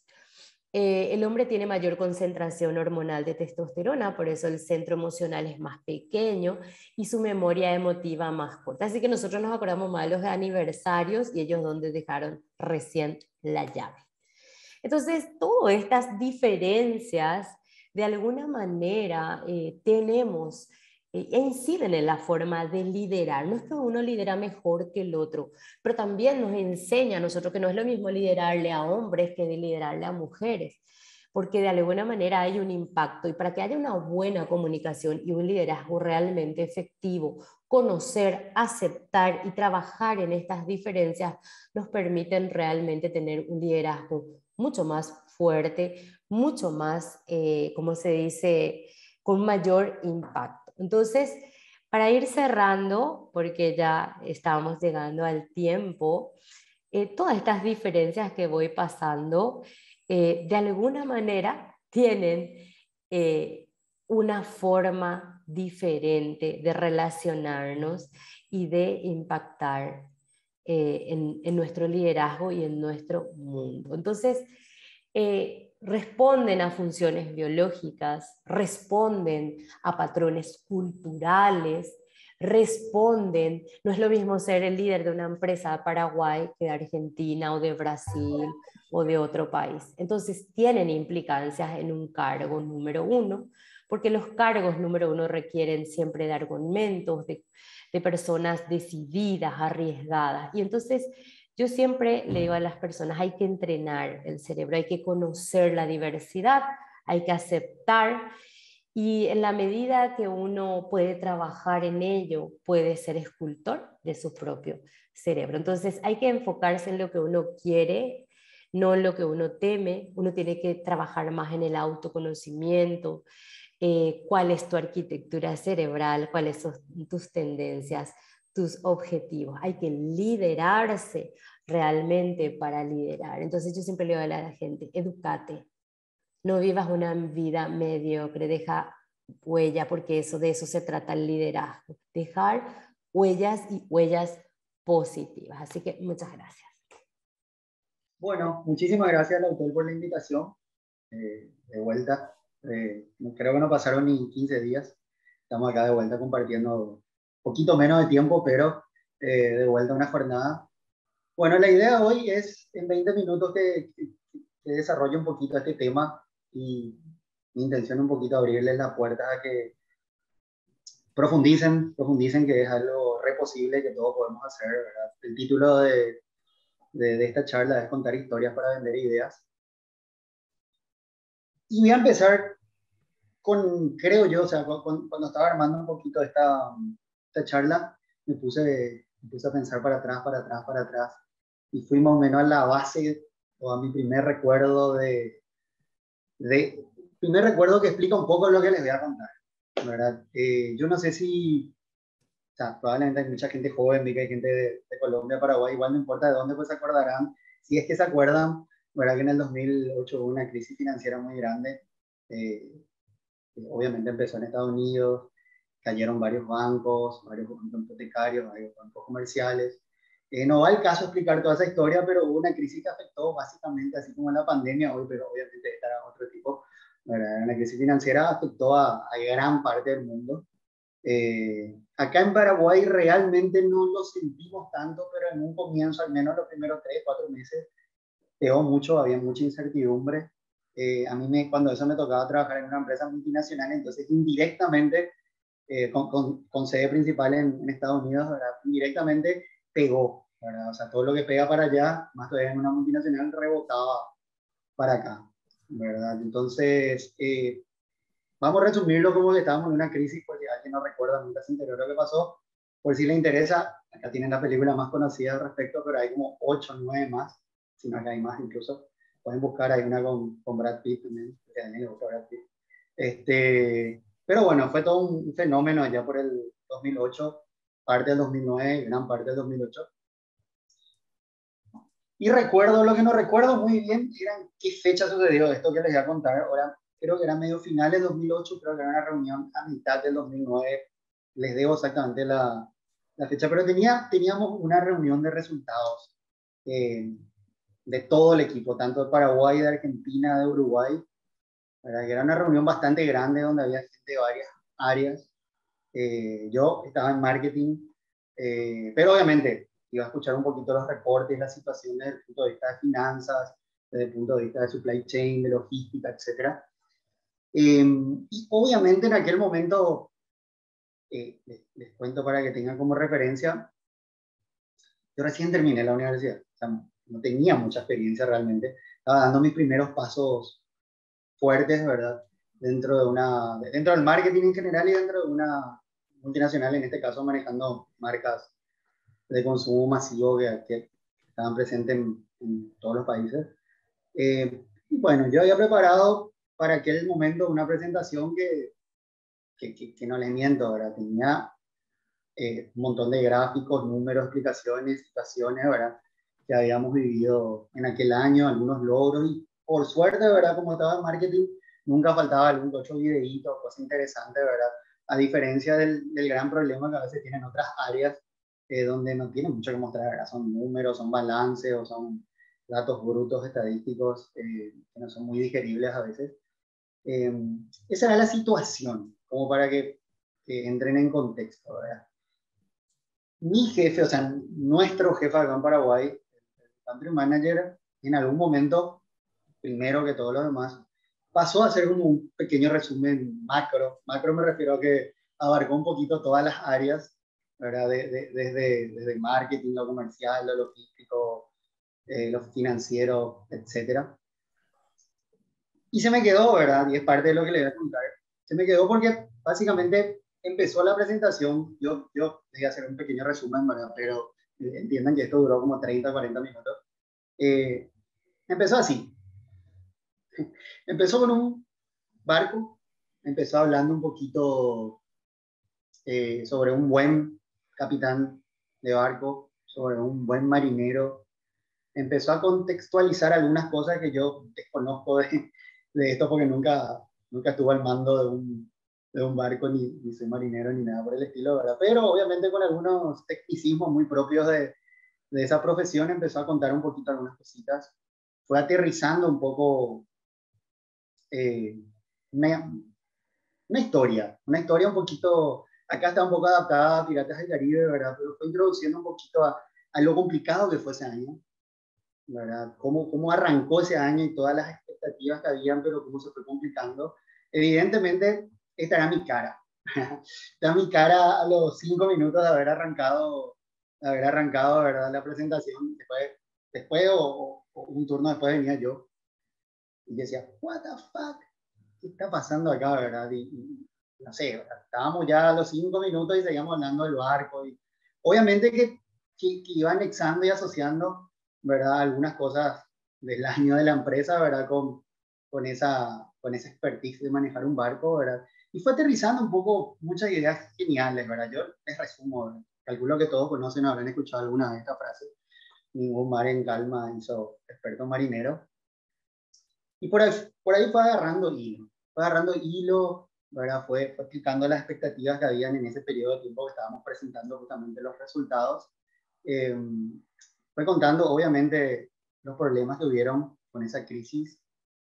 Speaker 2: El hombre tiene mayor concentración hormonal de testosterona, por eso el centro emocional es más pequeño y su memoria emotiva más corta. Así que nosotros nos acordamos más de los aniversarios y ellos donde dejaron recién la llave. Entonces, todas estas diferencias, de alguna manera, tenemos e inciden en la forma de liderar. No es que uno lidera mejor que el otro, pero también nos enseña a nosotros que no es lo mismo liderarle a hombres que de liderarle a mujeres, porque de alguna manera hay un impacto, y para que haya una buena comunicación y un liderazgo realmente efectivo, conocer, aceptar y trabajar en estas diferencias nos permiten realmente tener un liderazgo mucho más fuerte, mucho más, ¿cómo se dice?, con mayor impacto. Entonces, para ir cerrando, porque ya estamos llegando al tiempo, todas estas diferencias que voy pasando, de alguna manera tienen una forma diferente de relacionarnos y de impactar en nuestro liderazgo y en nuestro mundo. Entonces, responden a funciones biológicas, responden a patrones culturales, responden, no es lo mismo ser el líder de una empresa de Paraguay que de Argentina o de Brasil o de otro país. Entonces tienen implicancias en un cargo número uno, porque los cargos número uno requieren siempre de argumentos, de personas decididas, arriesgadas. Y entonces yo siempre le digo a las personas, hay que entrenar el cerebro, hay que conocer la diversidad, hay que aceptar, y en la medida que uno puede trabajar en ello, puede ser escultor de su propio cerebro. Entonces hay que enfocarse en lo que uno quiere, no en lo que uno teme. Uno tiene que trabajar más en el autoconocimiento, cuál es tu arquitectura cerebral, cuáles son tus tendencias, tus objetivos. Hay que liderarse realmente para liderar. Entonces yo siempre le digo a la gente, edúcate, no vivas una vida mediocre, deja huella, porque de eso se trata el liderazgo, dejar huellas y huellas positivas. Así que muchas gracias.
Speaker 3: Bueno, muchísimas gracias, Lautel, por la invitación. De vuelta, creo que no pasaron ni 15 días. Estamos acá de vuelta compartiendo un poquito menos de tiempo, pero de vuelta a una jornada. Bueno, la idea hoy es en 20 minutos que desarrolle un poquito este tema, y mi intención es un poquito abrirles la puerta a que profundicen, que es algo re posible que todos podemos hacer, ¿verdad? El título de esta charla es Contar historias para vender ideas. Y voy a empezar creo yo, o sea, cuando estaba armando un poquito esta charla, me puse a pensar para atrás, y fui más o menos a la base, o a mi primer recuerdo primer recuerdo que explica un poco lo que les voy a contar, ¿verdad? Yo no sé si, o sea, probablemente hay mucha gente joven, vi que hay gente de Colombia, Paraguay, igual no importa de dónde, pues se acordarán, si es que se acuerdan, ¿verdad? Que en el 2008 hubo una crisis financiera muy grande. Obviamente empezó en Estados Unidos, cayeron varios bancos hipotecarios, varios bancos comerciales. No va al caso explicar toda esa historia, pero hubo una crisis que afectó básicamente, así como la pandemia hoy, pero obviamente esta era otro tipo, ¿verdad? Una crisis financiera afectó a gran parte del mundo. Acá en Paraguay realmente no lo sentimos tanto, pero en un comienzo, al menos los primeros 3, 4 meses, pegó mucho, había mucha incertidumbre. A mí cuando eso me tocaba trabajar en una empresa multinacional, entonces indirectamente, con sede principal en Estados Unidos, ¿verdad? Indirectamente pegó, ¿verdad? O sea, todo lo que pega para allá, más todavía en una multinacional, rebotaba para acá, ¿verdad? Entonces, vamos a resumirlo como que estábamos en una crisis, porque alguien no recuerda, nunca se enteró lo que pasó. Por si le interesa, acá tienen la película más conocida al respecto, pero hay como 8 o 9 más, si no es que hay más incluso. Pueden buscar, hay una con Brad Pitt también, que a mí me gusta Brad Pitt. Pero bueno, fue todo un fenómeno allá por el 2008, parte del 2009, gran parte del 2008. Y recuerdo, lo que no recuerdo muy bien, era en qué fecha sucedió esto que les voy a contar. Ahora, creo que era medio finales de 2008, creo que era una reunión a mitad del 2009. Les debo exactamente la fecha, pero teníamos una reunión de resultados de todo el equipo, tanto de Paraguay, de Argentina, de Uruguay. ¿Verdad? Que era una reunión bastante grande donde había gente de varias áreas. Yo estaba en marketing, pero obviamente iba a escuchar un poquito los reportes, las situaciones desde el punto de vista de finanzas, desde el punto de vista de supply chain, de logística, etc. Y obviamente en aquel momento, les cuento para que tengan como referencia, yo recién terminé la universidad, o sea, no tenía mucha experiencia realmente, estaba dando mis primeros pasos fuertes, ¿verdad? Dentro del marketing en general y dentro de una multinacional, en este caso manejando marcas de consumo masivo que estaban presentes en todos los países. Y bueno, yo había preparado para aquel momento una presentación que no les miento, ¿verdad? Tenía un montón de gráficos, números, explicaciones, situaciones, ¿verdad? Que habíamos vivido en aquel año, algunos logros, y por suerte, ¿verdad? Como estaba en marketing, nunca faltaba algún otro videíto, cosa interesante, ¿verdad? A diferencia del gran problema que a veces tienen otras áreas, donde no tienen mucho que mostrar, ¿verdad? Son números, son balances o son datos brutos estadísticos que no son muy digeribles a veces. Esa era la situación, como para que entren en contexto, ¿verdad? Mi jefe, o sea, nuestro jefe acá en Paraguay, el country manager, en algún momento, primero que todos los demás, pasó a hacer un pequeño resumen macro. Macro me refiero a que abarcó un poquito todas las áreas, ¿verdad? Desde marketing, lo comercial, lo logístico, lo financiero, etc. Y se me quedó, ¿verdad? Y es parte de lo que le voy a contar. Se me quedó porque básicamente empezó la presentación. Yo voy a hacer un pequeño resumen, ¿verdad? Pero entiendan que esto duró como 30, 40 minutos. Empezó así. Empezó con un barco. Empezó hablando un poquito sobre un buen capitán de barco, sobre un buen marinero. Empezó a contextualizar algunas cosas que yo desconozco de esto porque nunca estuve al mando de un barco, ni soy marinero, ni nada por el estilo, ¿verdad? Pero obviamente con algunos tecnicismos muy propios de esa profesión empezó a contar un poquito algunas cositas. Fue aterrizando un poco eh, una, una historia un poquito, acá está un poco adaptada a Piratas del Caribe, ¿verdad? Pero fue introduciendo un poquito a lo complicado que fue ese año, ¿verdad? Cómo arrancó ese año y todas las expectativas que habían, pero cómo se fue complicando. Evidentemente, esta era mi cara. Esta era mi cara a los 5 minutos de haber arrancado, ¿verdad? La presentación. Después o un turno después venía yo y decía, what the fuck, ¿qué está pasando acá, verdad? Y no sé, ¿verdad? Estábamos ya a los 5 minutos y seguíamos hablando del barco. Y obviamente que iba anexando y asociando, ¿verdad? Algunas cosas del año de la empresa, ¿verdad? Con esa expertise de manejar un barco, ¿verdad? Y fue aterrizando un poco muchas ideas geniales, ¿verdad? Yo les resumo, ¿verdad? Calculo que todos conocen o habrán escuchado alguna de estas frases. Ningún mar en calma hizo experto marinero. Y por ahí fue agarrando hilo, ¿verdad? Fue explicando las expectativas que habían en ese periodo de tiempo que estábamos presentando justamente los resultados. Eh, Fue contando, obviamente, los problemas que hubieron con esa crisis,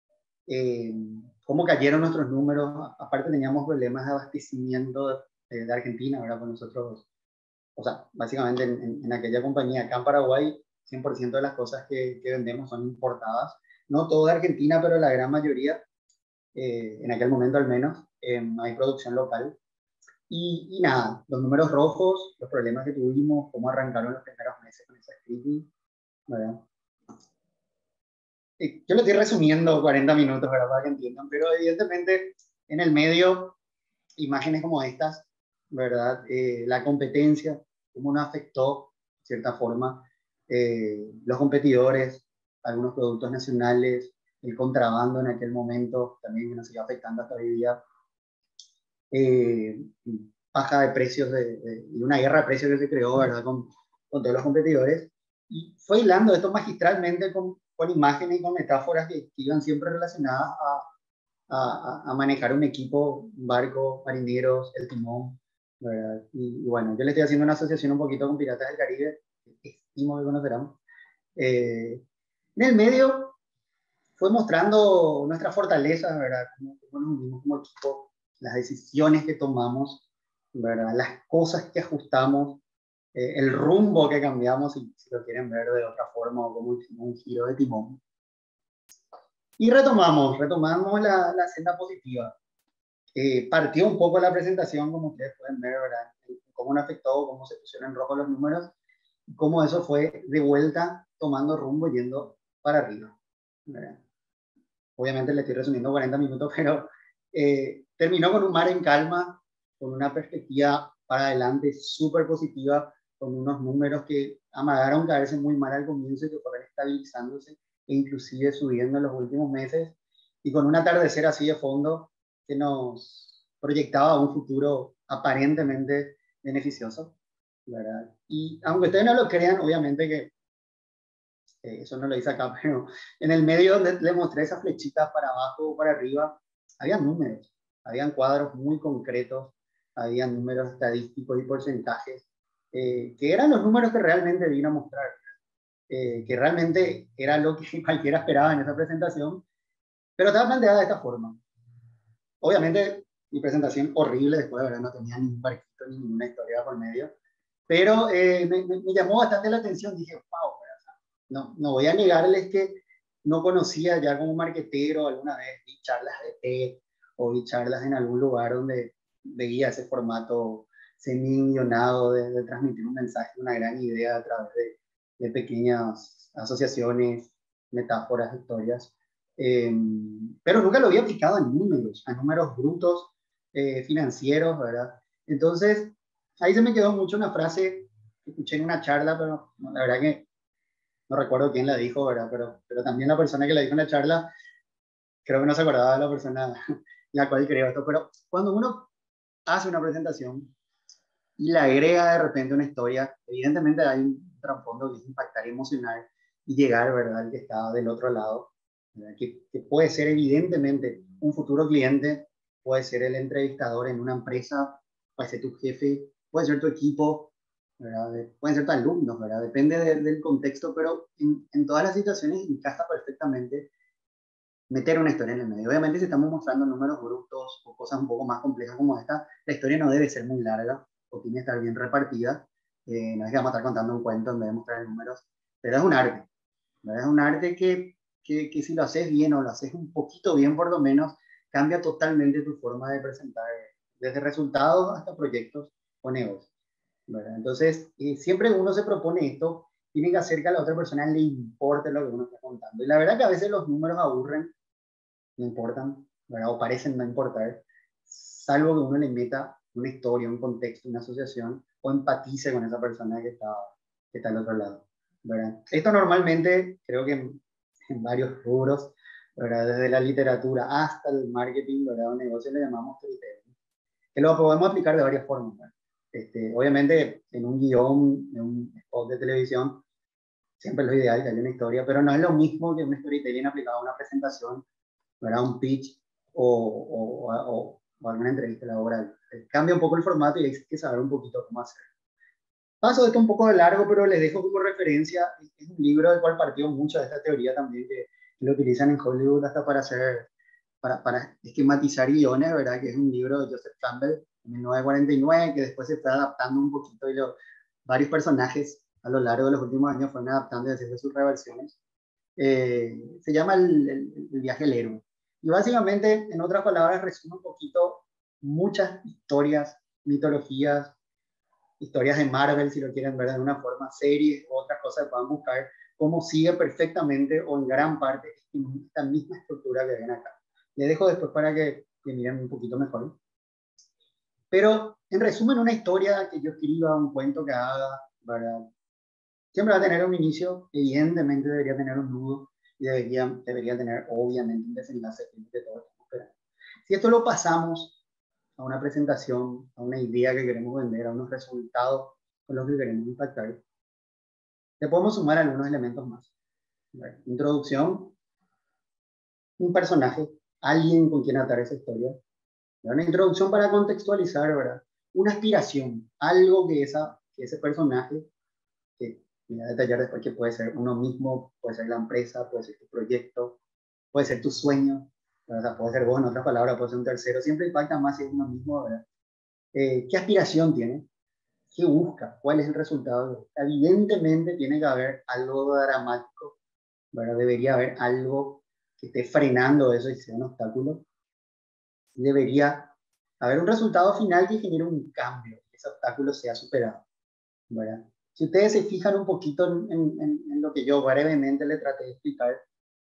Speaker 3: cómo cayeron nuestros números. Aparte teníamos problemas de abastecimiento de Argentina, ¿verdad? Con nosotros, o sea, básicamente en aquella compañía acá en Paraguay, 100% de las cosas que vendemos son importadas. No todo de Argentina, pero la gran mayoría, en aquel momento al menos, no hay producción local. Y nada, los números rojos, los problemas que tuvimos, cómo arrancaron los primeros meses con esa crisis, ¿verdad? Yo lo estoy resumiendo 40 minutos, ¿verdad? Para que entiendan, pero evidentemente en el medio, imágenes como estas, ¿verdad? La competencia, cómo nos afectó, de cierta forma, los competidores, algunos productos nacionales, el contrabando en aquel momento también que nos sigue afectando hasta hoy día, baja de precios y una guerra de precios que se creó, ¿verdad? Con todos los competidores, y fue hilando esto magistralmente con imágenes y con metáforas que iban siempre relacionadas a manejar un equipo, un barco, marineros, el timón, ¿verdad? Y bueno, yo le estoy haciendo una asociación un poquito con Piratas del Caribe, que estimo que conocerán. En el medio fue mostrando nuestra fortaleza, ¿verdad? Cómo nos unimos como equipo, las decisiones que tomamos, ¿verdad? Las cosas que ajustamos, el rumbo que cambiamos, si lo quieren ver de otra forma, o como un giro de timón. Y retomamos la senda positiva. Partió un poco la presentación, como ustedes pueden ver, ¿verdad? Cómo nos afectó, cómo se pusieron en rojo los números, y cómo eso fue de vuelta tomando rumbo yendo para arriba, ¿verdad? Obviamente le estoy resumiendo 40 minutos, pero terminó con un mar en calma, con una perspectiva para adelante súper positiva, con unos números que amagaron caerse muy mal al comienzo y que fueron estabilizándose e inclusive subiendo en los últimos meses, y con un atardecer así de fondo que nos proyectaba un futuro aparentemente beneficioso, ¿verdad? Y aunque ustedes no lo crean, obviamente que eso no lo hice acá, pero en el medio le mostré esas flechitas para abajo o para arriba, había números, habían cuadros muy concretos, había números estadísticos y porcentajes, que eran los números que realmente vino a mostrar, que realmente era lo que cualquiera esperaba en esa presentación, pero estaba planteada de esta forma. Obviamente, mi presentación horrible, después de verdad no tenía ni un barquito ni ninguna historia por medio, pero me llamó bastante la atención, dije, wow, no voy a negarles que no conocía ya como marketero, alguna vez vi charlas de TED o vi charlas en algún lugar donde veía ese formato semi-guionado de transmitir un mensaje, una gran idea a través de pequeñas asociaciones, metáforas, historias. Pero nunca lo había aplicado en números, a números brutos financieros, ¿verdad? Entonces, ahí se me quedó mucho una frase que escuché en una charla, pero la verdad que no recuerdo quién la dijo, ¿verdad? Pero también la persona que la dijo en la charla, creo que no se acordaba de la persona la cual creo esto, pero cuando uno hace una presentación y le agrega de repente una historia, evidentemente hay un trasfondo que es impactar emocional y llegar, ¿verdad?, al que está del otro lado, que puede ser evidentemente un futuro cliente, puede ser el entrevistador en una empresa, puede ser tu jefe, puede ser tu equipo, ¿verdad? Pueden ser tus alumnos, ¿verdad? Depende del contexto, pero en todas las situaciones encaja perfectamente meter una historia en el medio. Obviamente si estamos mostrando números brutos o cosas un poco más complejas como esta, la historia no debe ser muy larga o tiene que estar bien repartida. No es que vamos a estar contando un cuento en vez de mostrar números, pero es un arte, ¿verdad? Es un arte que si lo haces bien o lo haces un poquito bien por lo menos, cambia totalmente tu forma de presentar, desde resultados hasta proyectos o negocios, ¿verdad? Entonces, siempre uno se propone esto, tiene que hacer que a la otra persona le importe lo que uno está contando. Y la verdad que a veces los números aburren, no importan, ¿verdad? O parecen no importar, salvo que uno le meta una historia, un contexto, una asociación, o empatice con esa persona que está al otro lado, ¿verdad? Esto normalmente, creo que en varios rubros, ¿verdad? Desde la literatura hasta el marketing, ¿verdad? O negocio le llamamos storytelling, que lo podemos aplicar de varias formas, ¿verdad? Obviamente, en un guión, en un spot de televisión, siempre es lo ideal que haya una historia, pero no es lo mismo que un storytelling aplicado a una presentación, ¿verdad? Un pitch o alguna entrevista laboral. Cambia un poco el formato y hay que saber un poquito cómo hacer. Paso esto un poco de largo, pero les dejo como referencia. Es un libro del cual partió mucho de esta teoría también, que lo utilizan en Hollywood hasta para esquematizar guiones, ¿verdad? Que es un libro de Joseph Campbell, en 1949, que después se está adaptando un poquito y varios personajes a lo largo de los últimos años fueron adaptando y haciendo sus reversiones. Se llama el viaje del héroe. Y básicamente, en otras palabras, resume un poquito muchas historias, mitologías, historias de Marvel, si lo quieren ver de una forma, series o otras cosas que puedan buscar, cómo sigue perfectamente o en gran parte esta misma estructura que ven acá. Les dejo después para que miren un poquito mejor. Pero, en resumen, una historia que yo escriba, un cuento que haga, ¿verdad? Siempre va a tener un inicio, evidentemente debería tener un nudo y debería tener, obviamente, un desenlace que todos estamos esperando. Si esto lo pasamos a una presentación, a una idea que queremos vender, a unos resultados con los que queremos impactar, le podemos sumar algunos elementos más. ¿Verdad? Introducción, un personaje, alguien con quien atar esa historia. ¿Verdad? Una introducción para contextualizar, ¿verdad? Una aspiración, algo que ese personaje, que voy a detallar después, que puede ser uno mismo, puede ser la empresa, puede ser tu proyecto, puede ser tu sueño, ¿verdad? O sea, puede ser vos, en otras palabras, puede ser un tercero, siempre impacta más si es uno mismo, ¿verdad? ¿Qué aspiración tiene? ¿Qué busca? ¿Cuál es el resultado? Evidentemente tiene que haber algo dramático, ¿verdad? Debería haber algo que esté frenando eso y sea un obstáculo. Debería haber un resultado final que genere un cambio, que ese obstáculo sea superado, ¿verdad? Si ustedes se fijan un poquito en lo que yo brevemente le traté de explicar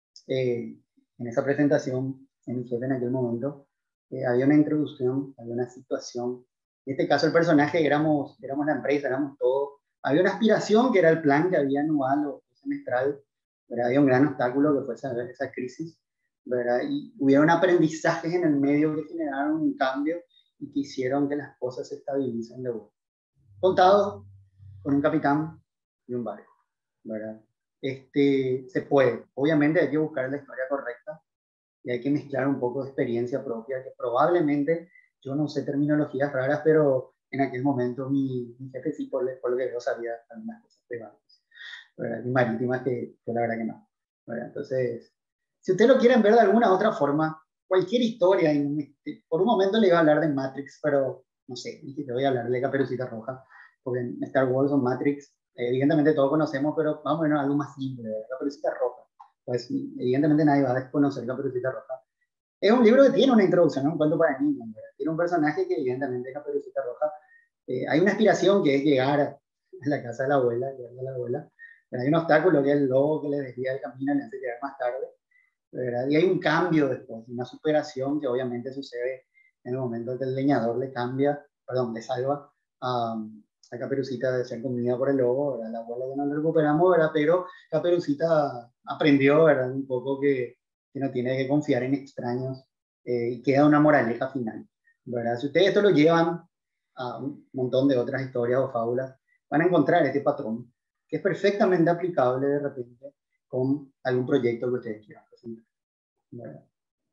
Speaker 3: en esa presentación, en mi jefe en aquel momento, había una introducción, había una situación. En este caso el personaje éramos la empresa, éramos todos. Había una aspiración que era el plan que había anual o semestral, ¿verdad? Había un gran obstáculo que fue esa crisis, ¿verdad? Y hubieron aprendizajes en el medio que generaron un cambio y que hicieron que las cosas se estabilicen de vuelta. Contado con un capitán y un barco, ¿verdad? Se puede. Obviamente hay que buscar la historia correcta y hay que mezclar un poco de experiencia propia, que probablemente yo no sé terminologías raras, pero en aquel momento mi jefe sí, por lo que yo sabía algunas cosas de barcos, ¿verdad? Y marítimas que la verdad que no, ¿verdad? Entonces, si ustedes lo quieren ver de alguna otra forma, cualquier historia, por un momento le iba a hablar de Matrix, pero no sé, dije, te voy a hablar de Caperucita Roja, porque en Star Wars o Matrix, evidentemente todos conocemos, pero vamos a ver algo más simple, Caperucita Roja. Pues evidentemente nadie va a desconocer Caperucita Roja. Es un libro que tiene una introducción, ¿no? Un cuento para niños, ¿verdad? Tiene un personaje que evidentemente es Caperucita Roja. Hay una aspiración que es llegar a la casa de la abuela, pero hay un obstáculo que es el lobo que le desvía el camino y le hace llegar más tarde, ¿verdad? Y hay un cambio después, una superación que obviamente sucede en el momento en que el leñador le salva a Caperucita de ser comida por el lobo, ¿verdad? La abuela ya no lo recuperamos, ¿verdad? Pero Caperucita aprendió, ¿verdad? Un poco que no tiene que confiar en extraños y queda una moraleja final, ¿verdad? Si ustedes esto lo llevan a un montón de otras historias o fábulas, van a encontrar este patrón que es perfectamente aplicable de repente con algún proyecto que ustedes quieran presentar, ¿verdad?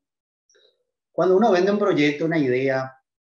Speaker 3: Cuando uno vende un proyecto, una idea,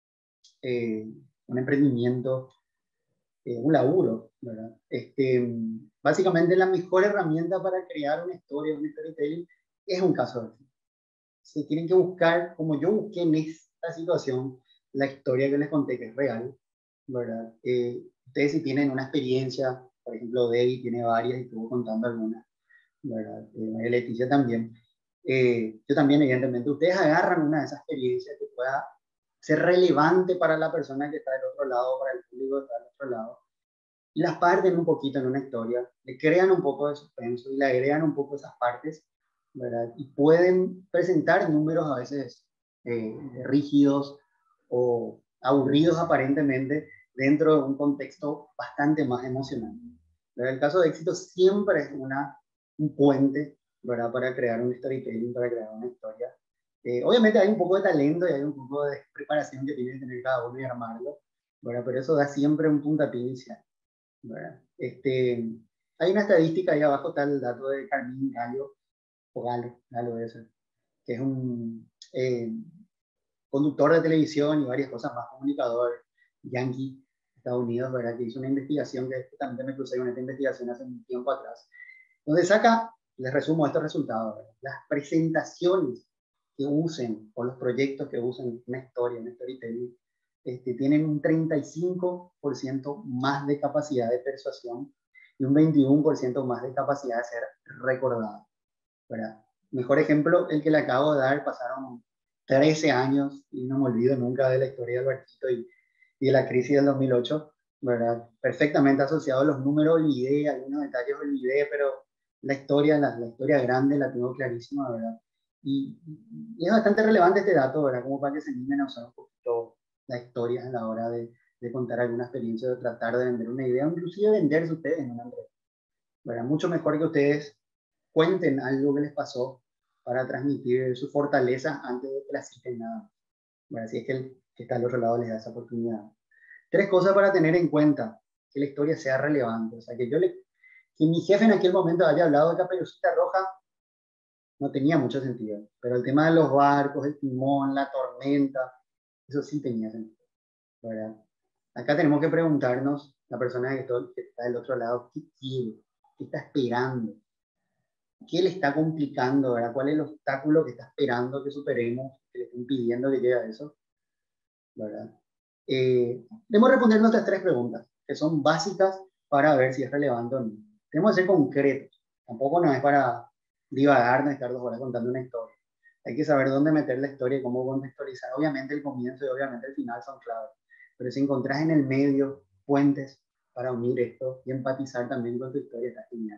Speaker 3: un emprendimiento, un laburo, ¿verdad? Básicamente la mejor herramienta para crear una historia, un storytelling, es un caso de éxito. Se tienen que buscar, como yo busqué en esta situación, la historia que les conté que es real, ¿verdad? Ustedes si tienen una experiencia, por ejemplo, Debbie tiene varias y estuvo contando algunas, ¿verdad? Leticia también. Yo también, evidentemente, ustedes agarran una de esas experiencias que pueda ser relevante para la persona que está del otro lado, para el público que está del otro lado, y las parten un poquito en una historia, le crean un poco de suspenso y le agregan un poco esas partes, ¿verdad? Y pueden presentar números a veces rígidos o aburridos aparentemente dentro de un contexto bastante más emocional. Pero el caso de éxito siempre es un puente, ¿verdad? Para crear un storytelling, para crear una historia. Obviamente hay un poco de talento y hay un poco de preparación que tiene que tener cada uno y armarlo, ¿verdad? Pero eso da siempre un puntapié inicial, ¿verdad? Hay una estadística ahí abajo, está el dato de Carmín Gallo, o Galo de eso, que es un conductor de televisión y varias cosas más, comunicador, yankee, Estados Unidos, ¿verdad? Que hizo una investigación, que también me crucé con esta investigación hace un tiempo atrás, donde saca, les resumo estos resultados, ¿verdad? Las presentaciones que usen, o los proyectos que usen una historia, un storytelling, tienen un 35% más de capacidad de persuasión y un 21% más de capacidad de ser recordado, ¿verdad? Mejor ejemplo, el que le acabo de dar, pasaron 13 años y no me olvido nunca de la historia del barquito y de la crisis del 2008, ¿verdad? Perfectamente asociado a los números, olvidé, algunos detalles olvidé, pero la historia grande la tengo clarísima, ¿verdad? Y es bastante relevante este dato, ¿verdad? Como para que se animen a usar un poquito la historia a la hora de contar alguna experiencia, de tratar de vender una idea, o inclusive venderse ustedes en una empresa, ¿verdad? Mucho mejor que ustedes cuenten algo que les pasó para transmitir su fortaleza antes de que la citen nada. Bueno, así es que el que está al otro lado les da esa oportunidad. 3 cosas para tener en cuenta, que la historia sea relevante. O sea, que mi jefe en aquel momento haya hablado de Caperucita Roja, no tenía mucho sentido. Pero el tema de los barcos, el timón, la tormenta, eso sí tenía sentido, ¿verdad? Acá tenemos que preguntarnos, la persona que está del otro lado, ¿qué quiere? ¿Qué está esperando? ¿Qué le está complicando, ¿verdad? ¿Cuál es el obstáculo que está esperando que superemos, que le está impidiendo que llegue a eso, ¿verdad? Debemos responder nuestras 3 preguntas, que son básicas para ver si es relevante o no. Tenemos que ser concretos. Tampoco no es para divagar, no estar 2 horas contando una historia. Hay que saber dónde meter la historia y cómo contextualizar. Obviamente el comienzo y obviamente el final son claves. Pero si encontrás en el medio puentes para unir esto y empatizar también con tu historia, está genial.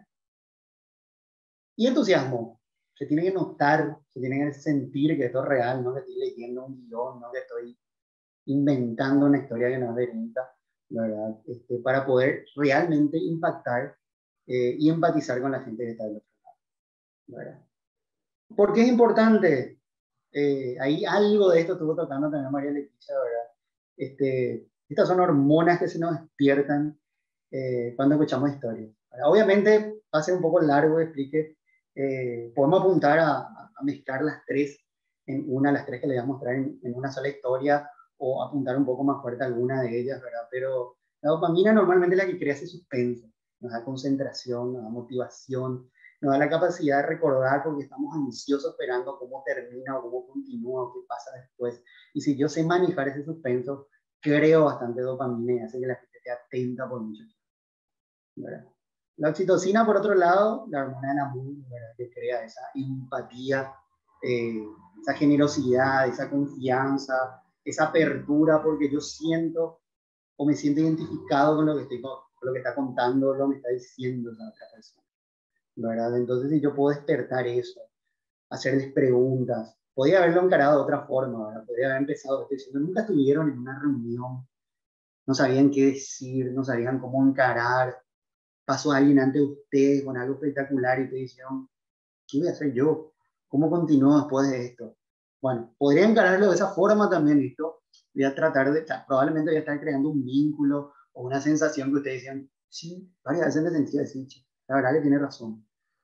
Speaker 3: Y entusiasmo. Se tiene que notar, se tiene que sentir que esto es real, no que estoy leyendo un guión, no que estoy inventando una historia que no es verídica, ¿verdad? Para poder realmente impactar y empatizar con la gente que está del otro lado, ¿verdad? ¿Por qué es importante? Ahí algo de esto estuvo tocando también María Leticia, ¿verdad? Estas son hormonas que se nos despiertan cuando escuchamos historias. Obviamente, va a ser un poco largo, explique. Podemos apuntar a mezclar las 3 en una, las 3 que le voy a mostrar en una sola historia, o apuntar un poco más fuerte a alguna de ellas, ¿verdad? Pero la dopamina normalmente es la que crea ese suspenso, nos da concentración, nos da motivación, nos da la capacidad de recordar porque estamos ansiosos esperando cómo termina o cómo continúa o qué pasa después. Y si yo sé manejar ese suspenso, creo bastante dopamina y hace que la gente esté atenta por mucho tiempo, ¿verdad? La oxitocina, por otro lado, la hormona del amor, ¿verdad? Que crea esa empatía, esa generosidad, esa confianza, esa apertura, porque yo siento o me siento identificado con lo que, con lo que está contando, lo que me está diciendo esa otra persona, ¿verdad? Entonces, si yo puedo despertar eso, hacerles preguntas, podría haberlo encarado de otra forma, ¿verdad? Podría haber empezado diciendo, nunca estuvieron en una reunión, no sabían qué decir, no sabían cómo encarar, pasó alguien ante ustedes con algo espectacular y te dijeron, ¿qué voy a hacer yo? ¿Cómo continúo después de esto? Bueno, podría encararlo de esa forma también esto. Voy a tratar de, probablemente voy a estar creando un vínculo o una sensación que ustedes decían, sí, varias veces me sentía así, la verdad que tiene razón.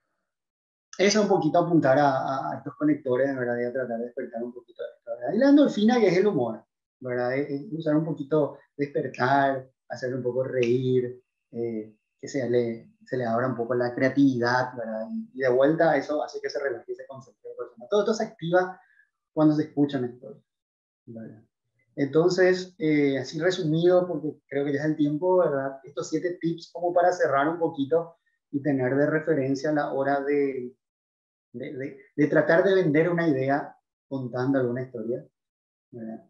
Speaker 3: Eso es un poquito apuntar a estos conectores, ¿verdad? Y a tratar de despertar un poquito de esto, ¿verdad? Y la endorfina, que es el humor, ¿verdad? Es usar un poquito, despertar, hacerle un poco reír, que se le abra un poco la creatividad, ¿verdad? Y de vuelta eso hace que se relaje y se concentre la persona. Todo esto se activa cuando se escuchan historias, ¿verdad? Entonces, así resumido, porque creo que ya es el tiempo, ¿verdad? Estos 7 tips como para cerrar un poquito y tener de referencia a la hora de tratar de vender una idea contando alguna historia, ¿verdad?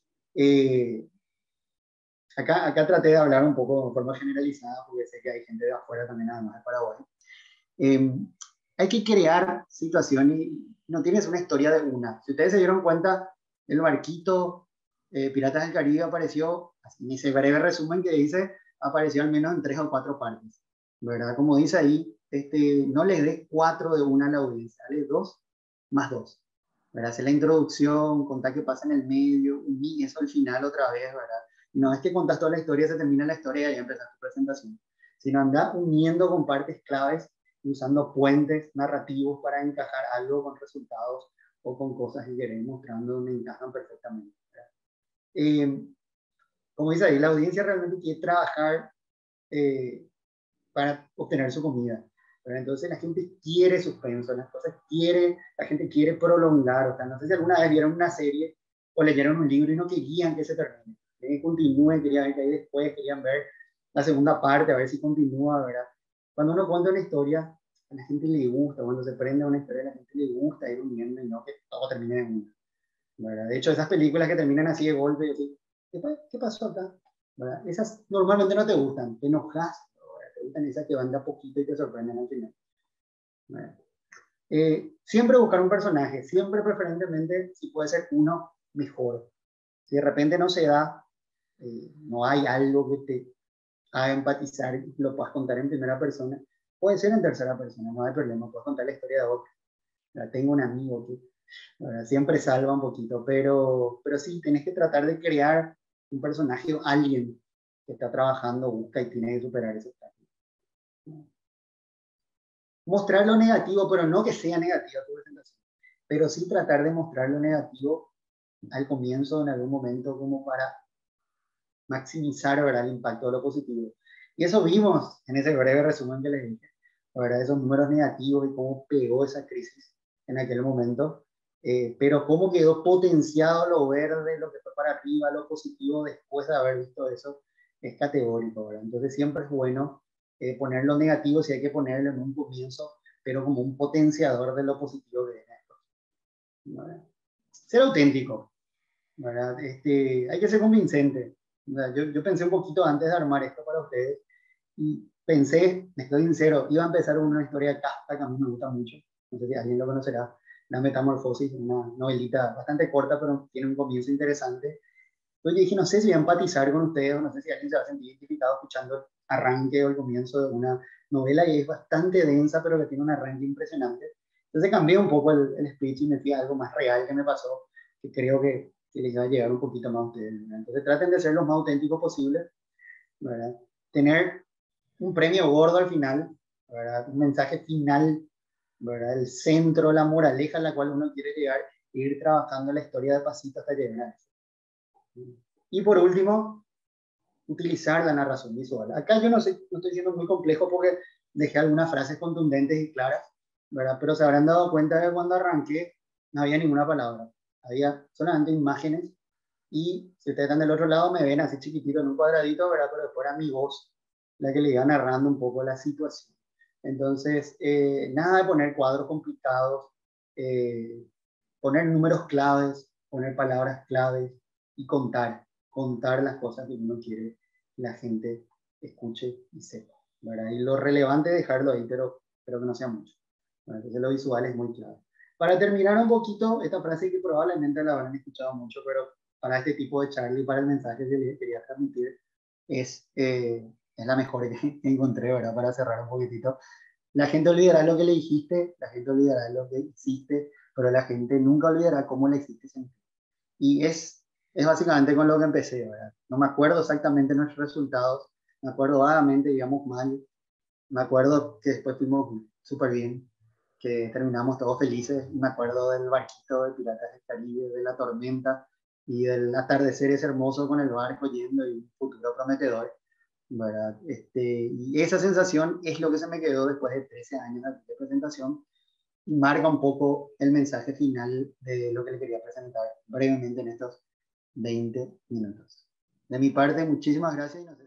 Speaker 3: Acá traté de hablar un poco de forma generalizada, porque sé que hay gente de afuera también, además de Paraguay. Hay que crear situaciones y no tienes una historia de una. Si ustedes se dieron cuenta, el barquito Piratas del Caribe apareció, en ese breve resumen que dice, apareció al menos en 3 o 4 partes, ¿verdad? Como dice ahí, no les des 4 de una a la audiencia, dale 2 más 2, ¿verdad? Hacer la introducción, contar qué pasa en el medio, y eso al final otra vez, ¿verdad? Y no es que contas toda la historia, se termina la historia y ya empieza tu presentación, sino anda uniendo con partes claves y usando puentes narrativos para encajar algo con resultados o con cosas que queremos mostrando donde encajan perfectamente. Como dice ahí, la audiencia realmente quiere trabajar para obtener su comida. Pero entonces la gente quiere suspenso, la gente quiere prolongar. O sea, no sé si alguna vez vieron una serie o leyeron un libro y no querían que se termine. Que continúe, querían ver que hay después, querían ver la segunda parte, a ver si continúa, ¿verdad? cuando uno cuenta una historia, a la gente le gusta, cuando se prende una historia, a la gente le gusta ir uniendo y no que todo termine en una. ¿Verdad? De hecho, esas películas que terminan así de golpe, y así, ¿qué pasó acá? ¿Verdad? Esas normalmente no te gustan, te enojas, ¿verdad? Te gustan esas que van de a poquito y te sorprenden al final. Siempre buscar un personaje, siempre preferentemente, si puede ser uno, mejor. Si de repente no se da, no hay algo que te haga empatizar y lo puedas contar en primera persona, puede ser en tercera persona, no hay problema, puedes contar la historia de otro. Tengo un amigo que siempre salva un poquito, pero sí, tenés que tratar de crear un personaje o alguien que está trabajando, busca y tiene que superar ese obstáculo. Mostrar lo negativo, pero no que sea negativa tu presentación, pero sí tratar de mostrar lo negativo al comienzo, en algún momento, como para maximizar, ¿verdad?, el impacto de lo positivo. Y eso vimos en ese breve resumen que les dije, ¿verdad?, esos números negativos y cómo pegó esa crisis en aquel momento, pero cómo quedó potenciado lo verde, lo que fue para arriba, lo positivo después de haber visto eso, es categórico, ¿verdad? Entonces siempre es bueno poner lo negativo si hay que ponerlo en un comienzo, pero como un potenciador de lo positivo que viene después, ¿verdad? Ser auténtico, ¿verdad? Hay que ser convincente. Yo pensé un poquito antes de armar esto para ustedes y pensé, estoy sincero, iba a empezar una historia de Kafka que a mí me gusta mucho, no sé si alguien lo conocerá, La Metamorfosis, una novelita bastante corta, pero tiene un comienzo interesante. Entonces yo dije, no sé si voy a empatizar con ustedes, o no sé si alguien se va a sentir identificado escuchando el arranque o el comienzo de una novela y es bastante densa, pero que tiene un arranque impresionante. Entonces cambié un poco el speech y me fui a algo más real que me pasó, que creo que les va a llegar un poquito más a ustedes, ¿verdad? Entonces traten de ser lo más auténticos posible, ¿verdad? Tener un premio gordo al final, ¿verdad? Un mensaje final, ¿verdad? El centro, la moraleja a la cual uno quiere llegar e ir trabajando la historia de pasito hasta llegar a eso. Y por último, utilizar la narración visual. Acá yo no estoy siendo muy complejo porque dejé algunas frases contundentes y claras, ¿verdad? Pero se habrán dado cuenta que cuando arranqué no había ninguna palabra, había solamente imágenes y si ustedes están del otro lado me ven así chiquitito en un cuadradito, ¿verdad? Pero después era mi voz la que le iba narrando un poco la situación. Entonces, nada de poner cuadros complicados, poner números claves, poner palabras claves y contar las cosas que uno quiere que la gente escuche y sepa, ¿verdad? Y lo relevante es dejarlo ahí, pero que no sea mucho, ¿verdad? Entonces lo visual es muy clave. Para terminar un poquito, esta frase que probablemente la habrán escuchado mucho, pero para este tipo de charla y para el mensaje que les quería transmitir, es la mejor que encontré, ¿verdad? Para cerrar un poquitito. La gente olvidará lo que le dijiste, la gente olvidará lo que hiciste, pero la gente nunca olvidará cómo le hiciste sentir. Y es básicamente con lo que empecé, ¿verdad? No me acuerdo exactamente nuestros resultados, me acuerdo vagamente, digamos, mal, me acuerdo que después fuimos súper bien, que terminamos todos felices, y me acuerdo del barquito de Piratas del Caribe, de la tormenta, y del atardecer ese hermoso con el barco yendo y un futuro prometedor, ¿verdad? Y esa sensación es lo que se me quedó después de 13 años de presentación, y marca un poco el mensaje final de lo que le quería presentar brevemente en estos 20 minutos. De mi parte, muchísimas gracias y nos